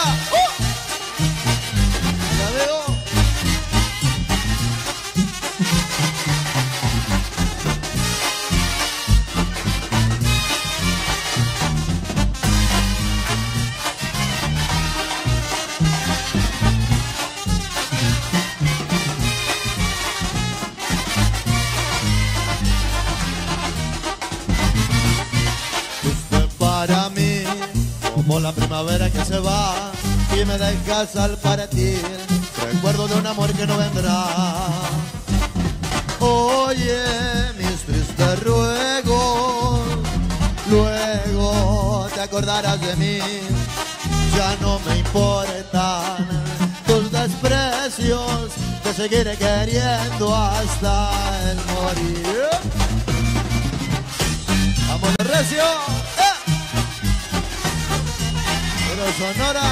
Como la primavera que se va y me dejas al partir, recuerdo de un amor que no vendrá. Oye, mis tristes ruegos, luego te acordarás de mí. Ya no me importan tus desprecios, te seguiré queriendo hasta el morir. ¡Vamos de recio! Pero Sonora.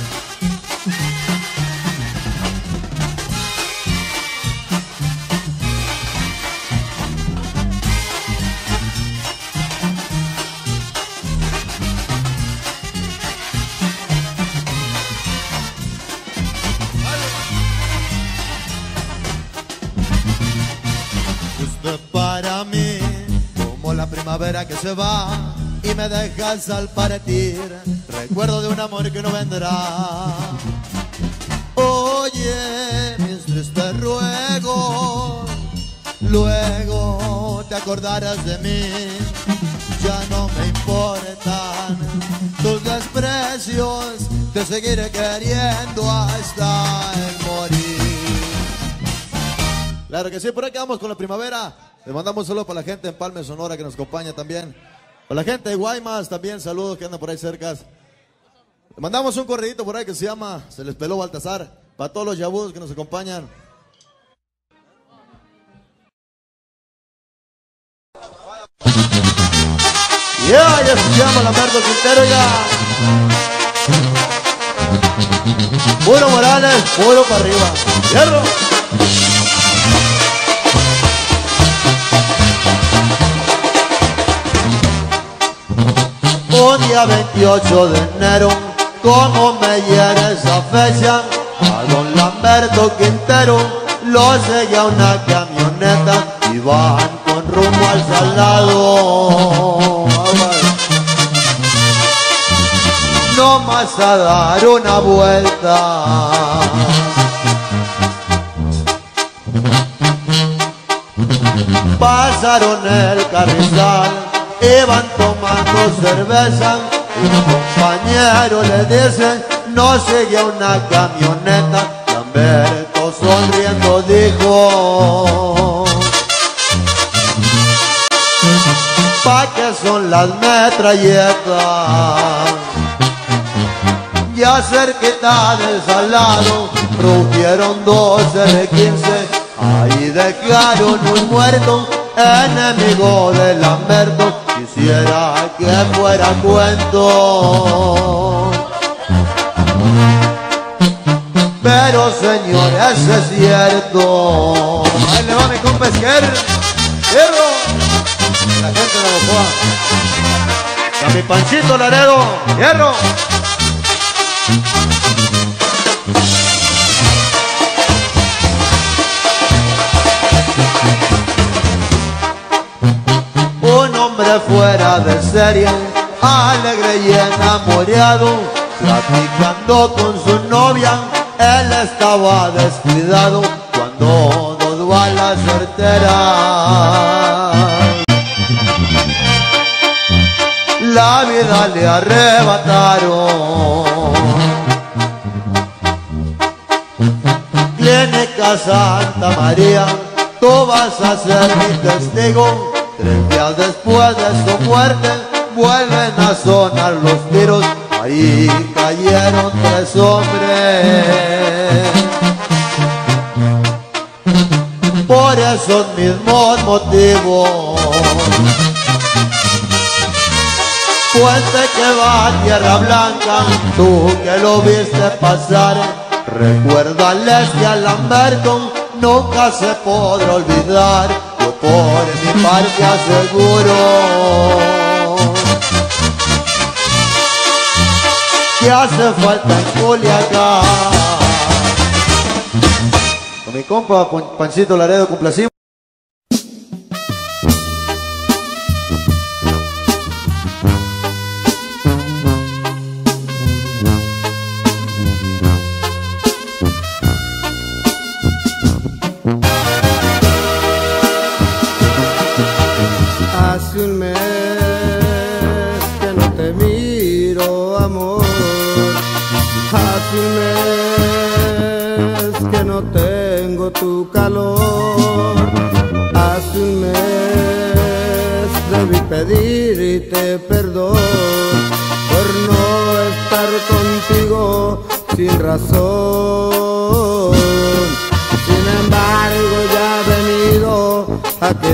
Usted para mí como la primavera que se va y me dejas al partir, recuerdo de un amor que no vendrá. Oye, mis tristes ruegos, luego te acordarás de mí. Ya no me importan tus desprecios, te seguiré queriendo hasta el morir. Claro que sí, por aquí vamos con la primavera. Le mandamos un saludo para la gente en Palme, Sonora, que nos acompaña también. Para la gente de Guaymas también, saludos que andan por ahí cerca. Le mandamos un corridito por ahí que se llama Se les peló Baltasar. Para todos los yabudos que nos acompañan. Ya escuchamos la Lamberto Quintero ya. Puro Morales, puro para arriba. ¡Hierro! Un día 28 de enero, como me hiere esa fecha, a don Lamberto Quintero lo seguía una camioneta y van con rumbo al Salado. No más a dar una vuelta. Pasaron el carrizal, iban tomando cerveza y un compañero le dice: no sigue una camioneta. Lamberto sonriendo dijo: ¿pa' qué son las metralletas? Ya cerquita del Salado rugieron dos R15, ahí dejaron un muerto, enemigo de Lamberto. Quisiera que fuera cuento, pero señores es cierto. Ahí le va mi compa Esquer, hierro, la gente de Bocoa. A mi Panchito Laredo, hierro. Un hombre fuera de serie, alegre y enamorado, platicando con su novia, él estaba descuidado cuando dos balas certeras la vida le arrebataron. Clínica Santa María, tú vas a ser mi testigo. 3 días después de su muerte vuelven a sonar los tiros, ahí cayeron 3 hombres. Por esos mismos motivos, puente que va a Tierra Blanca, tú que lo viste pasar, recuérdales que a Lamberto nunca se podrá olvidar. Yo por mi parte aseguro que hace falta en Culiacán. Con mi compa Panchito Laredo complacimos. Hace un mes que no te miro, amor. Hace un mes que no tengo tu calor, hace un mes debí pedirte perdón por no estar contigo sin razón. Sin embargo ya he venido, aquí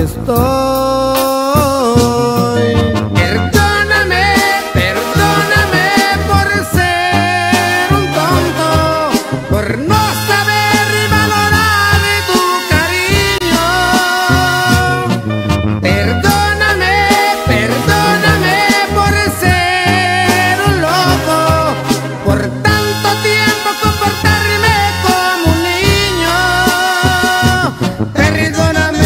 estoy. Perdóname, perdóname por ser un tonto, por no saber valorar tu cariño. Perdóname, perdóname por ser un loco, por tanto tiempo comportarme como un niño. Perdóname.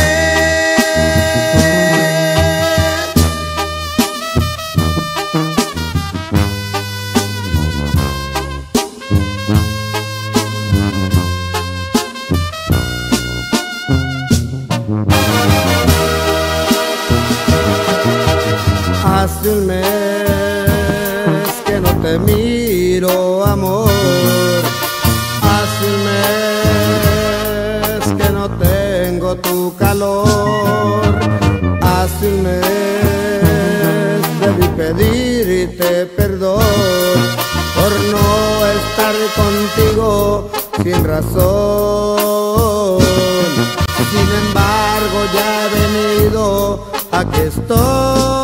Hace un mes que no te miro, amor. Hace un mes que no tengo tu calor. Hace un mes debí pedirte perdón por no estar contigo sin razón. Sin embargo ya he venido, aquí estoy.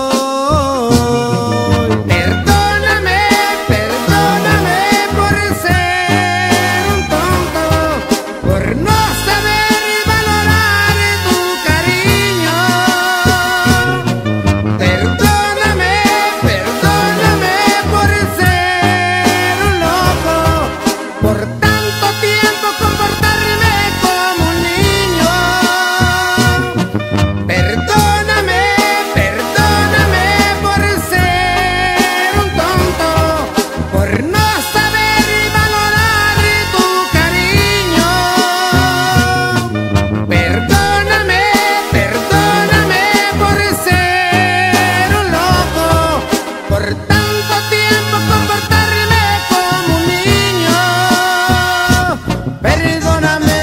Perdóname, perdóname por ser un tonto, por no saber valorar tu cariño. Perdóname, perdóname por ser un loco, por tanto tiempo comportarme como un niño. Perdóname, perdóname por ser un tonto, por no saber valorar tu cariño. Perdóname, perdóname por ser un loco, por tanto tiempo comportarme como un niño. Perdóname.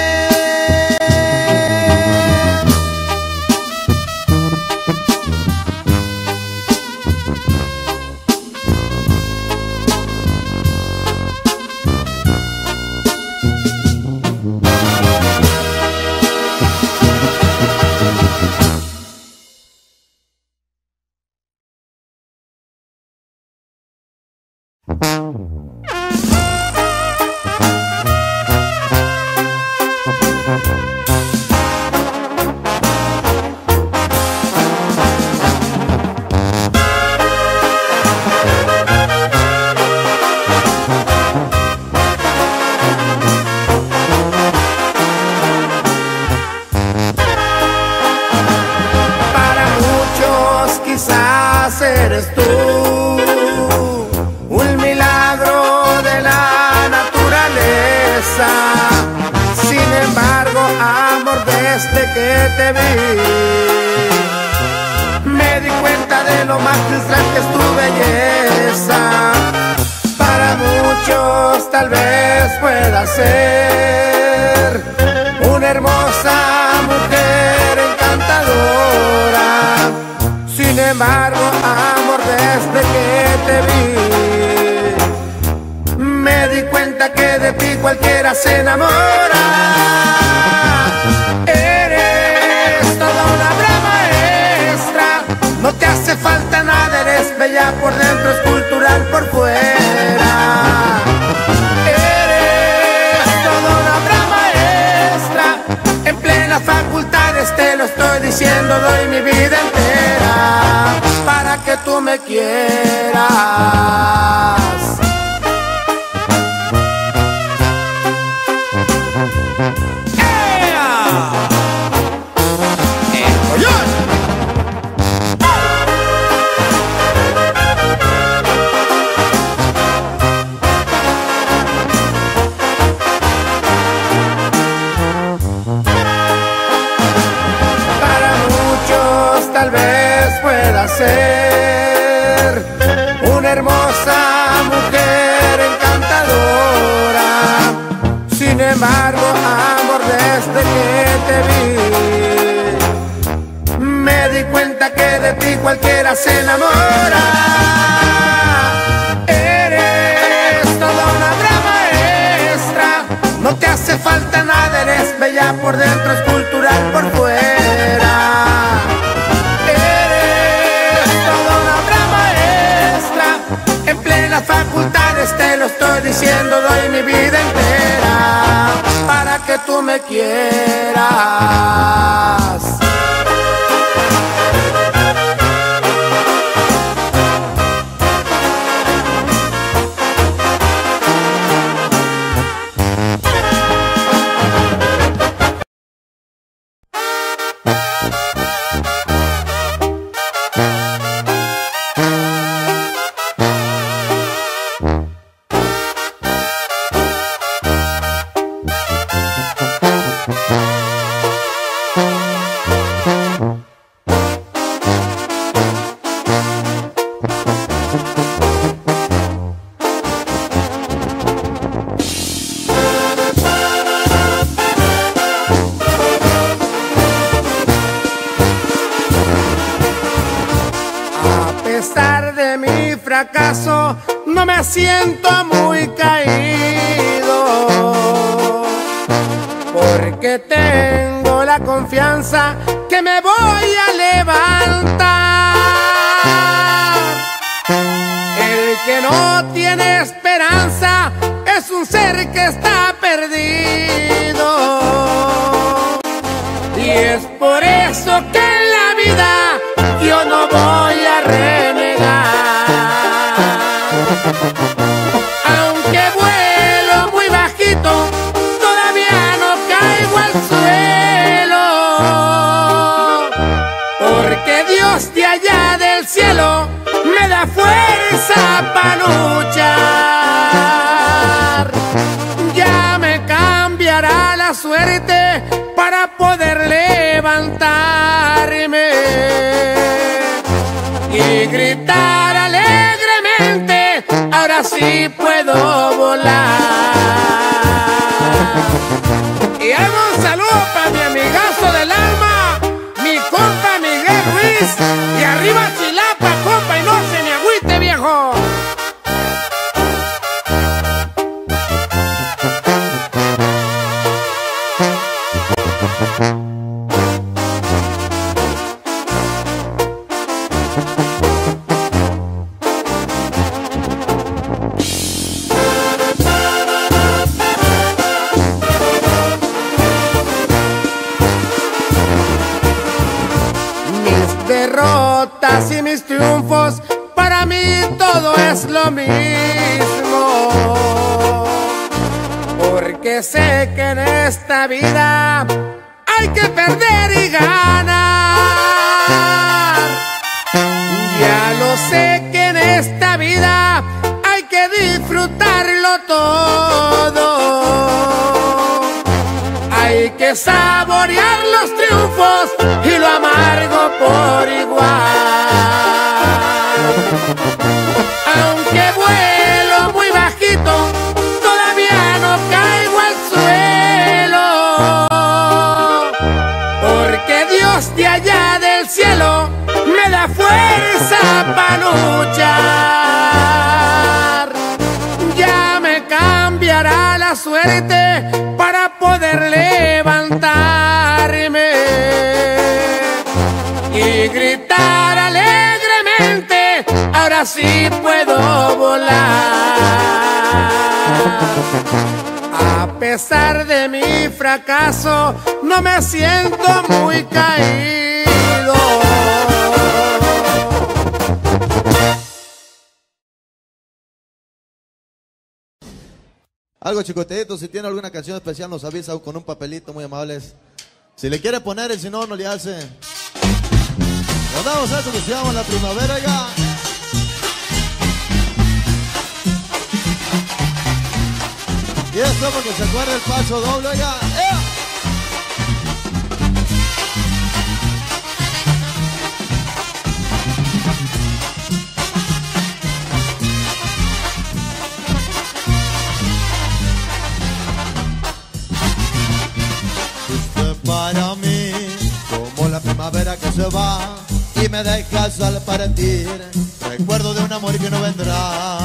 Para muchos quizás eres tú un milagro de la naturaleza. Sin embargo, amor, desde que te vi, me di cuenta de lo magistral que es tu belleza. Para muchos tal vez pueda ser una hermosa mujer encantadora. Sin embargo, amor, desde que te vi, me di cuenta que de ti cualquiera se enamora. Eres toda una obra maestra, no te hace falta nada, eres bella por dentro, escultural por fuera. Eres toda una obra maestra, en plenas facultades te lo estoy diciendo, doy mi vida entera para que tú me quieras. Tal vez pueda ser una hermosa di cuenta que de ti cualquiera se enamora. Eres toda una obra maestra, no te hace falta nada, eres bella por dentro, escultural por fuera. Eres toda una obra maestra, en plenas facultades te lo estoy diciendo, doy mi vida entera para que tú me quieras. Fracaso, no me siento muy caído, porque tengo la confianza que me voy a levantar. El que no tiene esperanza es un ser que está perdido, y es por eso que en la vida yo no voy a renegar. Aunque vuelo muy bajito, todavía no caigo al suelo, porque Dios de allá del cielo me da fuerza para luchar. Ya me cambiará la suerte para poder levantarme y gritar alegremente, ahora sí puedo volar. Y hago un saludo para mi amigazo del alma, mi compa Miguel Ruiz, y arriba Chilapa, compa, y no se me agüite, viejo. Derrotas y mis triunfos, para mí todo es lo mismo, porque sé que en esta vida hay que perder y ganar. Ya lo sé que en esta vida hay que disfrutarlo todo, hay que saborear los triunfos y lo amargo por igual. Aunque vuelo muy bajito, todavía no caigo al suelo, porque Dios de allá del cielo me da fuerza para luchar. Ya me cambiará la suerte para poder levantarme y gritar alegremente, ahora sí puedo volar. A pesar de mi fracaso, no me siento muy caído. Algo chicoteito, si tiene alguna canción especial nos avisa con un papelito, muy amables. Si le quiere poner y si no, no le hace. Nos damos a eso que se llama la primavera ya. Y esto porque se acuerda el paso doble ya. Para mí, como la primavera que se va, y me dejas al partir, recuerdo de un amor que no vendrá.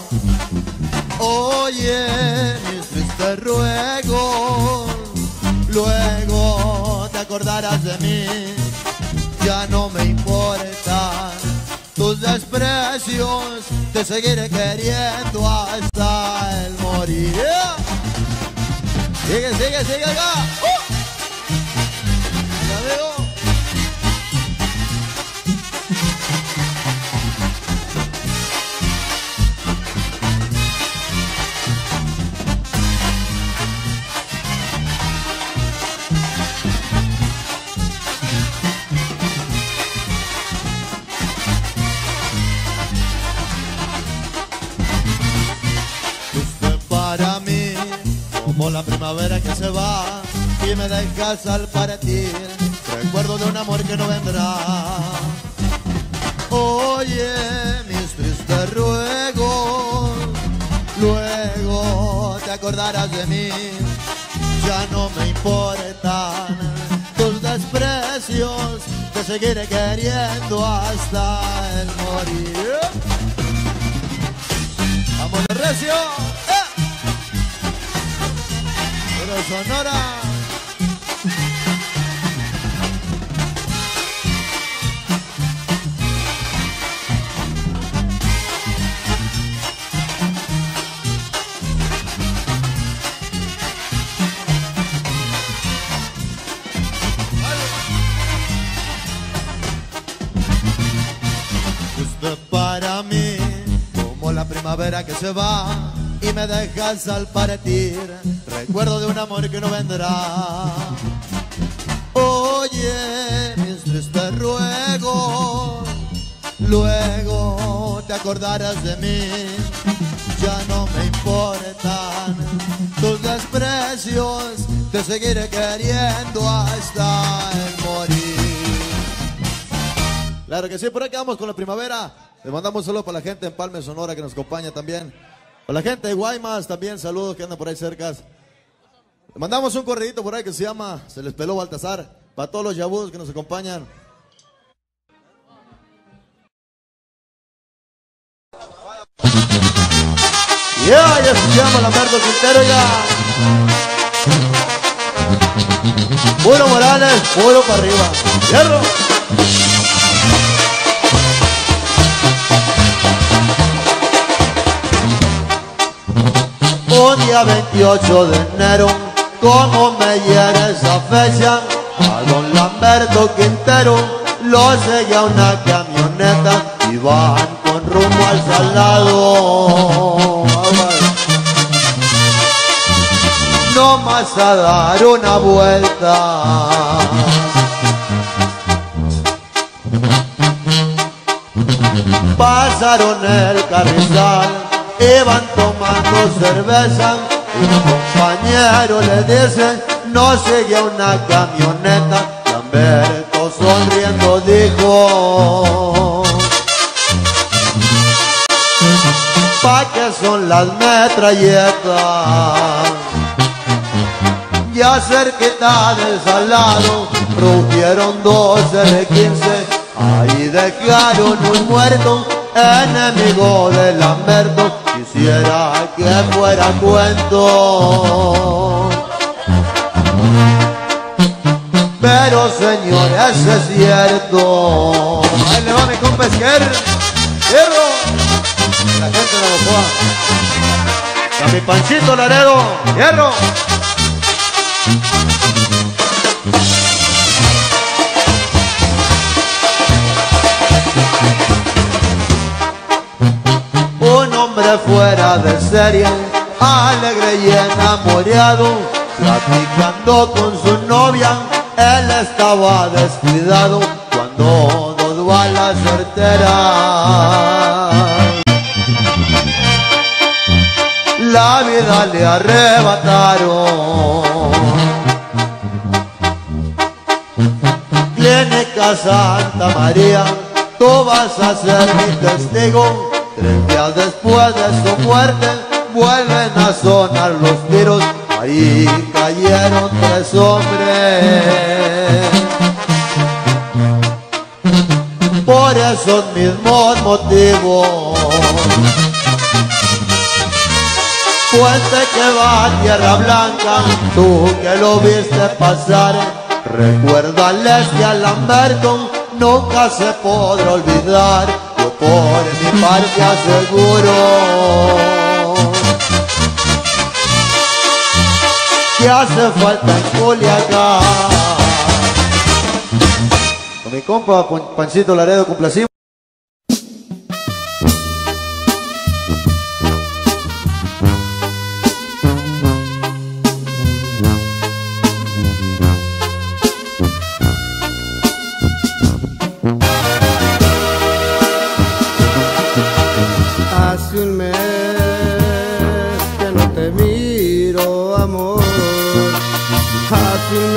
Oye, mis tristes ruegos, luego te acordarás de mí. Ya no me importan tus desprecios, te seguiré queriendo hasta el morir. Sigue, sigue, sigue acá. Ya veo. Para mí, como la primavera que se va y me dejas al partir, recuerdo de un amor que no vendrá. Oye, mis tristes ruegos, luego te acordarás de mí. Ya no me importan tus desprecios, te seguiré queriendo hasta el morir. ¡Vamos, recio! Sonora. Usted para mí como la primavera que se va y me dejas al partir, recuerdo de un amor que no vendrá. Oye, mis tristes ruegos, luego te acordarás de mí. Ya no me importan tus desprecios, te seguiré queriendo hasta el morir. Claro que sí, por aquí vamos con la primavera. Le mandamos solo para la gente en Palme, Sonora, que nos acompaña también. Para la gente de Guaymas también, saludos que andan por ahí cerca. Le mandamos un corridito por ahí que se llama Se les peló Baltasar. Para todos los yabudos que nos acompañan. Ya se llama Lamberto Quintero ya. Puro Morales, puro para arriba. ¡Hierro! Un día 28 de enero, como me llega esa fecha, a don Lamberto Quintero lo seguía una camioneta y van con rumbo al Salado. No más a dar una vuelta. Pasaron el Carrizal, iban tomando cerveza. Un compañero le dice, no sigue una camioneta. Lamberto sonriendo dijo, ¿pa' qué son las metralletas? Ya cerquita del Salado rugieron dos R15, ahí dejaron un muerto, enemigo de Lamberto. Quisiera que fuera cuento, pero señores es cierto. Ahí le va mi compa Esquer, hierro, la gente de Bocoa. A mi Panchito Laredo, hierro. Un hombre fuera de serie, alegre y enamorado, platicando con su novia, él estaba descuidado cuando dos balas certeras la vida le arrebataron. Clínica Santa María, tú vas a ser mi testigo. 3 días después de su muerte vuelven a sonar los tiros, ahí cayeron 3 hombres. por esos mismos motivos. Puente que va a Tierra Blanca, tú que lo viste pasar, recuérdales que a Lamberton nunca se podrá olvidar. Yo por mi parte aseguro que hace falta en Culiacán. Con mi compa Panchito Laredo complacimos. Hace un mes que no te miro, amor. Hace un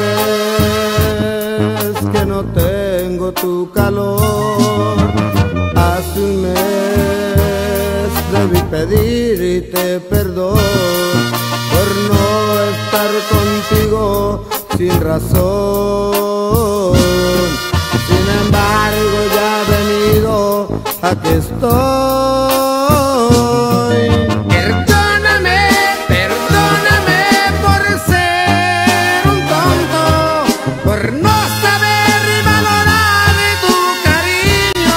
mes que no tengo tu calor. Hace un mes debí pedirte perdón por no estar contigo sin razón. Sin embargo ya he venido, aquí estoy. Perdóname, perdóname por ser un tonto, por no saber valorar tu cariño.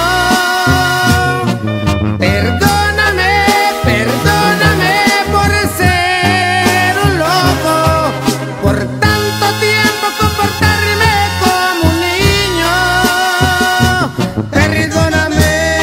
Perdóname, perdóname por ser un loco, por tanto tiempo comportarme como un niño. Perdóname.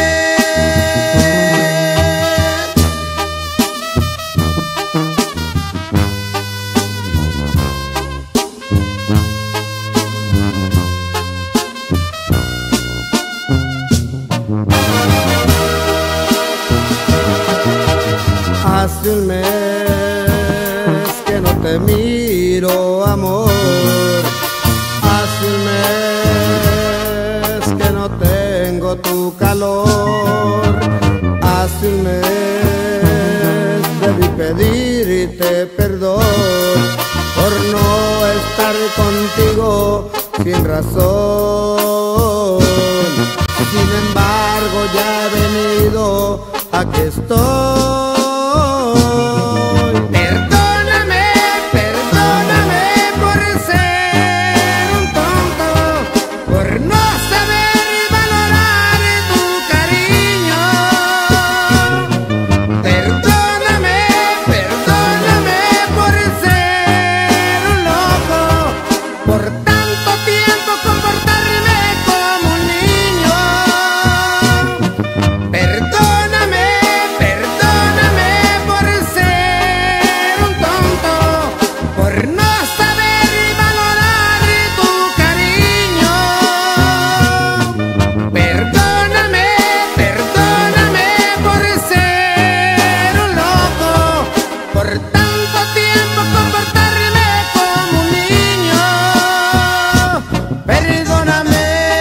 Hace un mes que no te miro, amor. Hace un mes que no tengo tu calor. Hace un mes debí pedirte perdón por no estar contigo sin razón. Sin embargo ya he venido, aquí estoy. Perdóname, perdóname por ser un tonto, por no saber valorar tu cariño. Perdóname, perdóname por ser un loco, por tanto tiempo comportarme como un niño. Perdóname, perdóname por ser un tonto, por no saber valorar tu cariño. Perdóname, perdóname por ser un loco, por tanto tiempo comportarme como un niño. Perdóname.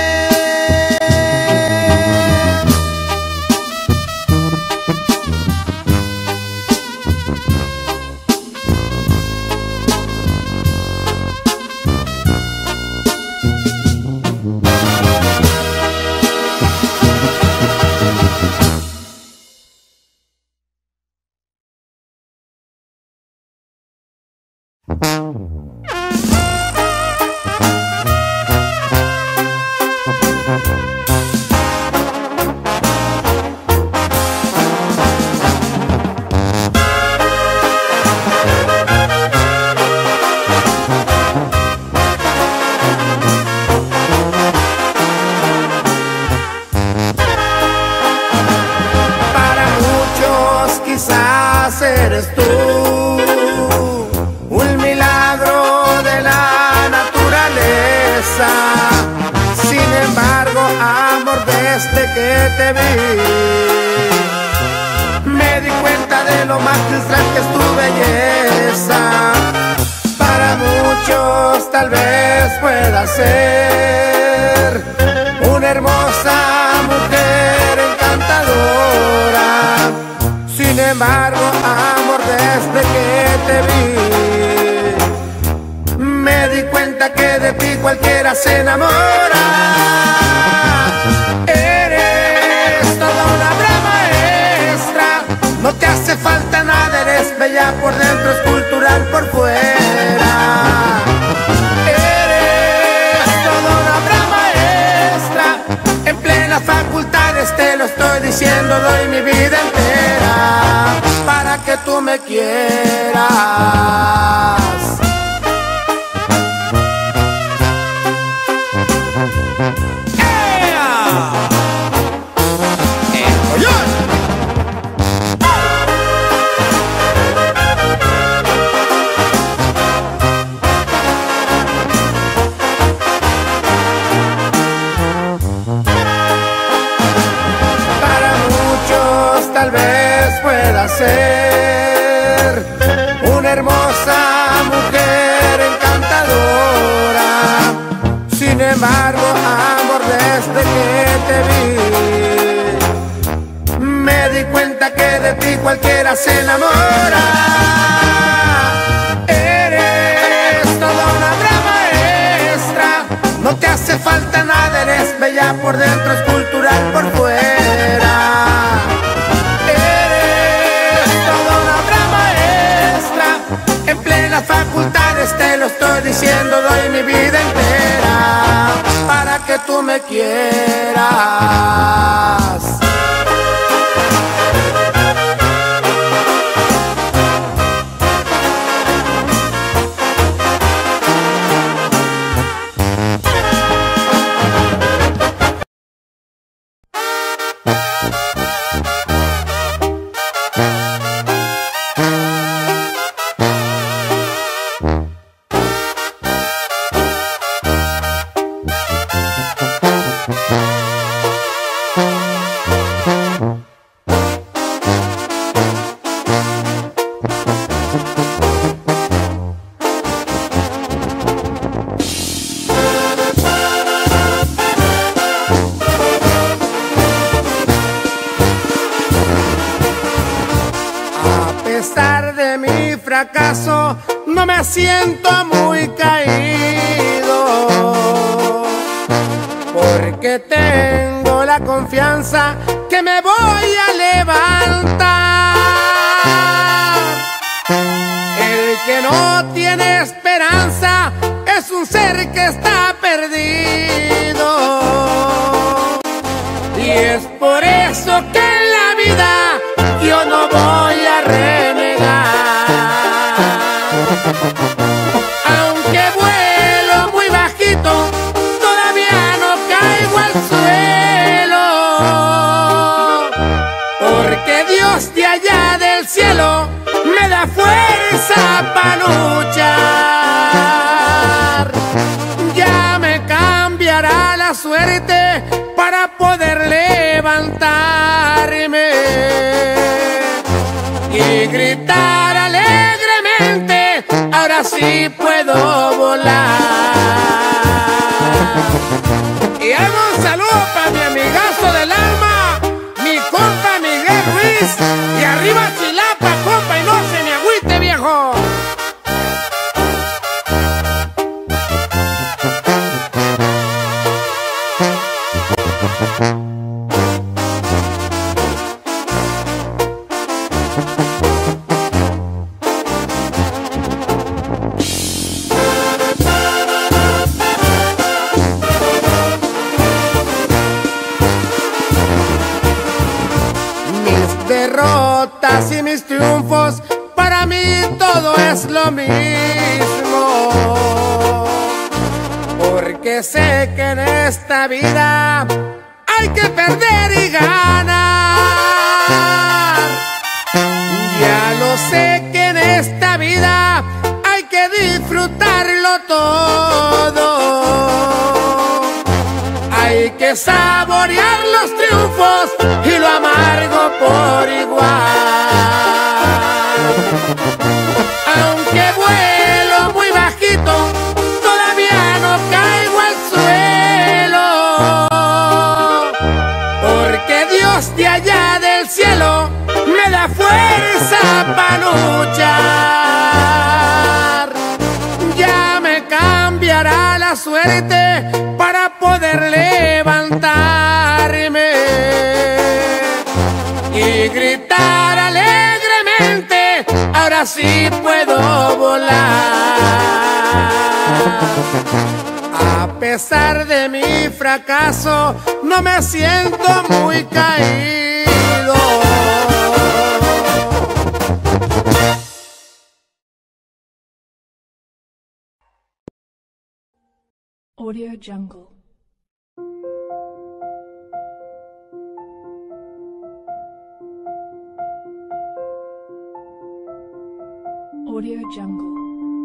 Para muchos quizás eres tú un milagro de la naturaleza. Sin embargo, amor, desde que te vi, me di cuenta de lo magistral que es tu belleza. Para muchos tal vez pueda ser una hermosa mujer encantadora. Sin embargo, amor, desde que te vi, me di cuenta que de ti cualquiera se enamora. facultades, te lo estoy diciendo, doy mi vida entera para que tú me quieras. Tal vez pueda ser una hermosa mujer encantadora. Sin embargo, amor, desde que te vi, me di cuenta que de ti cualquiera se enamora. Eres toda una obra maestra, no te hace falta nada, eres bella por dentro, escultural por fuera. Las facultades, te lo estoy diciendo, doy mi vida entera para que tú me quieras. Fracaso, no me siento muy caído, porque tengo la confianza que me voy a levantar. El que no tiene esperanza es un ser que está perdido, y es por eso que en la vida yo no voy a renegar. Aunque vuelo muy bajito, todavía no caigo al suelo, porque Dios de allá del cielo me da fuerza para luchar. Ya me cambiará la suerte para poder levantarme y gritar alegremente, ahora sí puedo volar. Y hago un saludo para mi amigazo del alma, mi compa Miguel Ruiz, y arriba Chilapa, compa, y no se me agüite, viejo. Derrotas y mis triunfos, para mí todo es lo mismo, porque sé que en esta vida hay que perder y ganar. Ya lo sé que en esta vida hay que disfrutarlo todo, hay que saborear los triunfos y lo amargo por igual. Aunque vuelo muy bajito, todavía no caigo al suelo, porque Dios de allá del cielo me da fuerza para luchar. Ya me cambiará la suerte para poder levantarme y gritar alegremente, ahora sí puedo volar. pesar de mi fracaso, no me siento muy caído. Audio Jungle. Audio Jungle.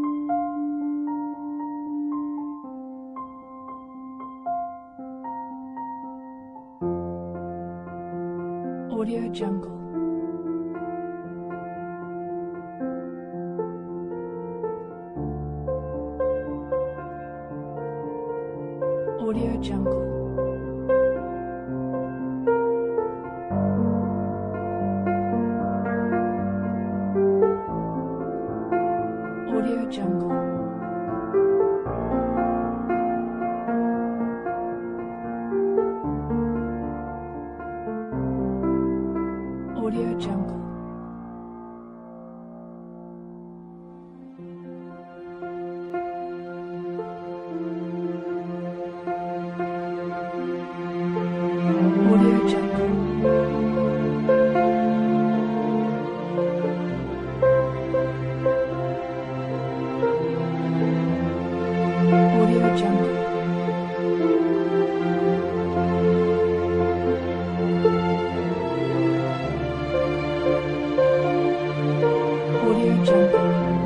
Audio Jungle. Audio Jungle. Audio Jungle. Audio Jungle. Audio Jungle. Audio Jungle. Audio Jungle.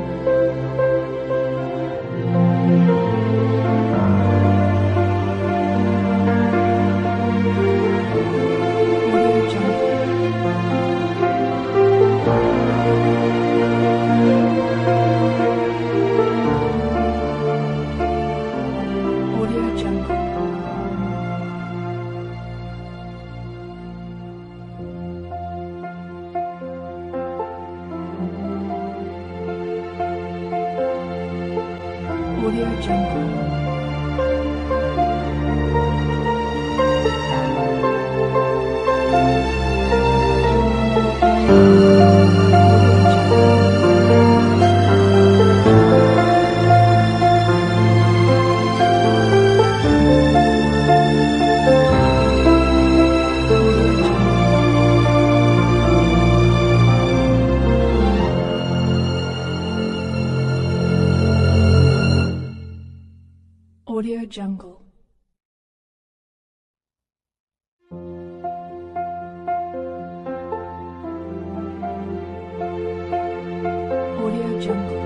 Audio Jungle. Audio Jungle. Audio Jungle. Audio Jungle. Audio Jungle.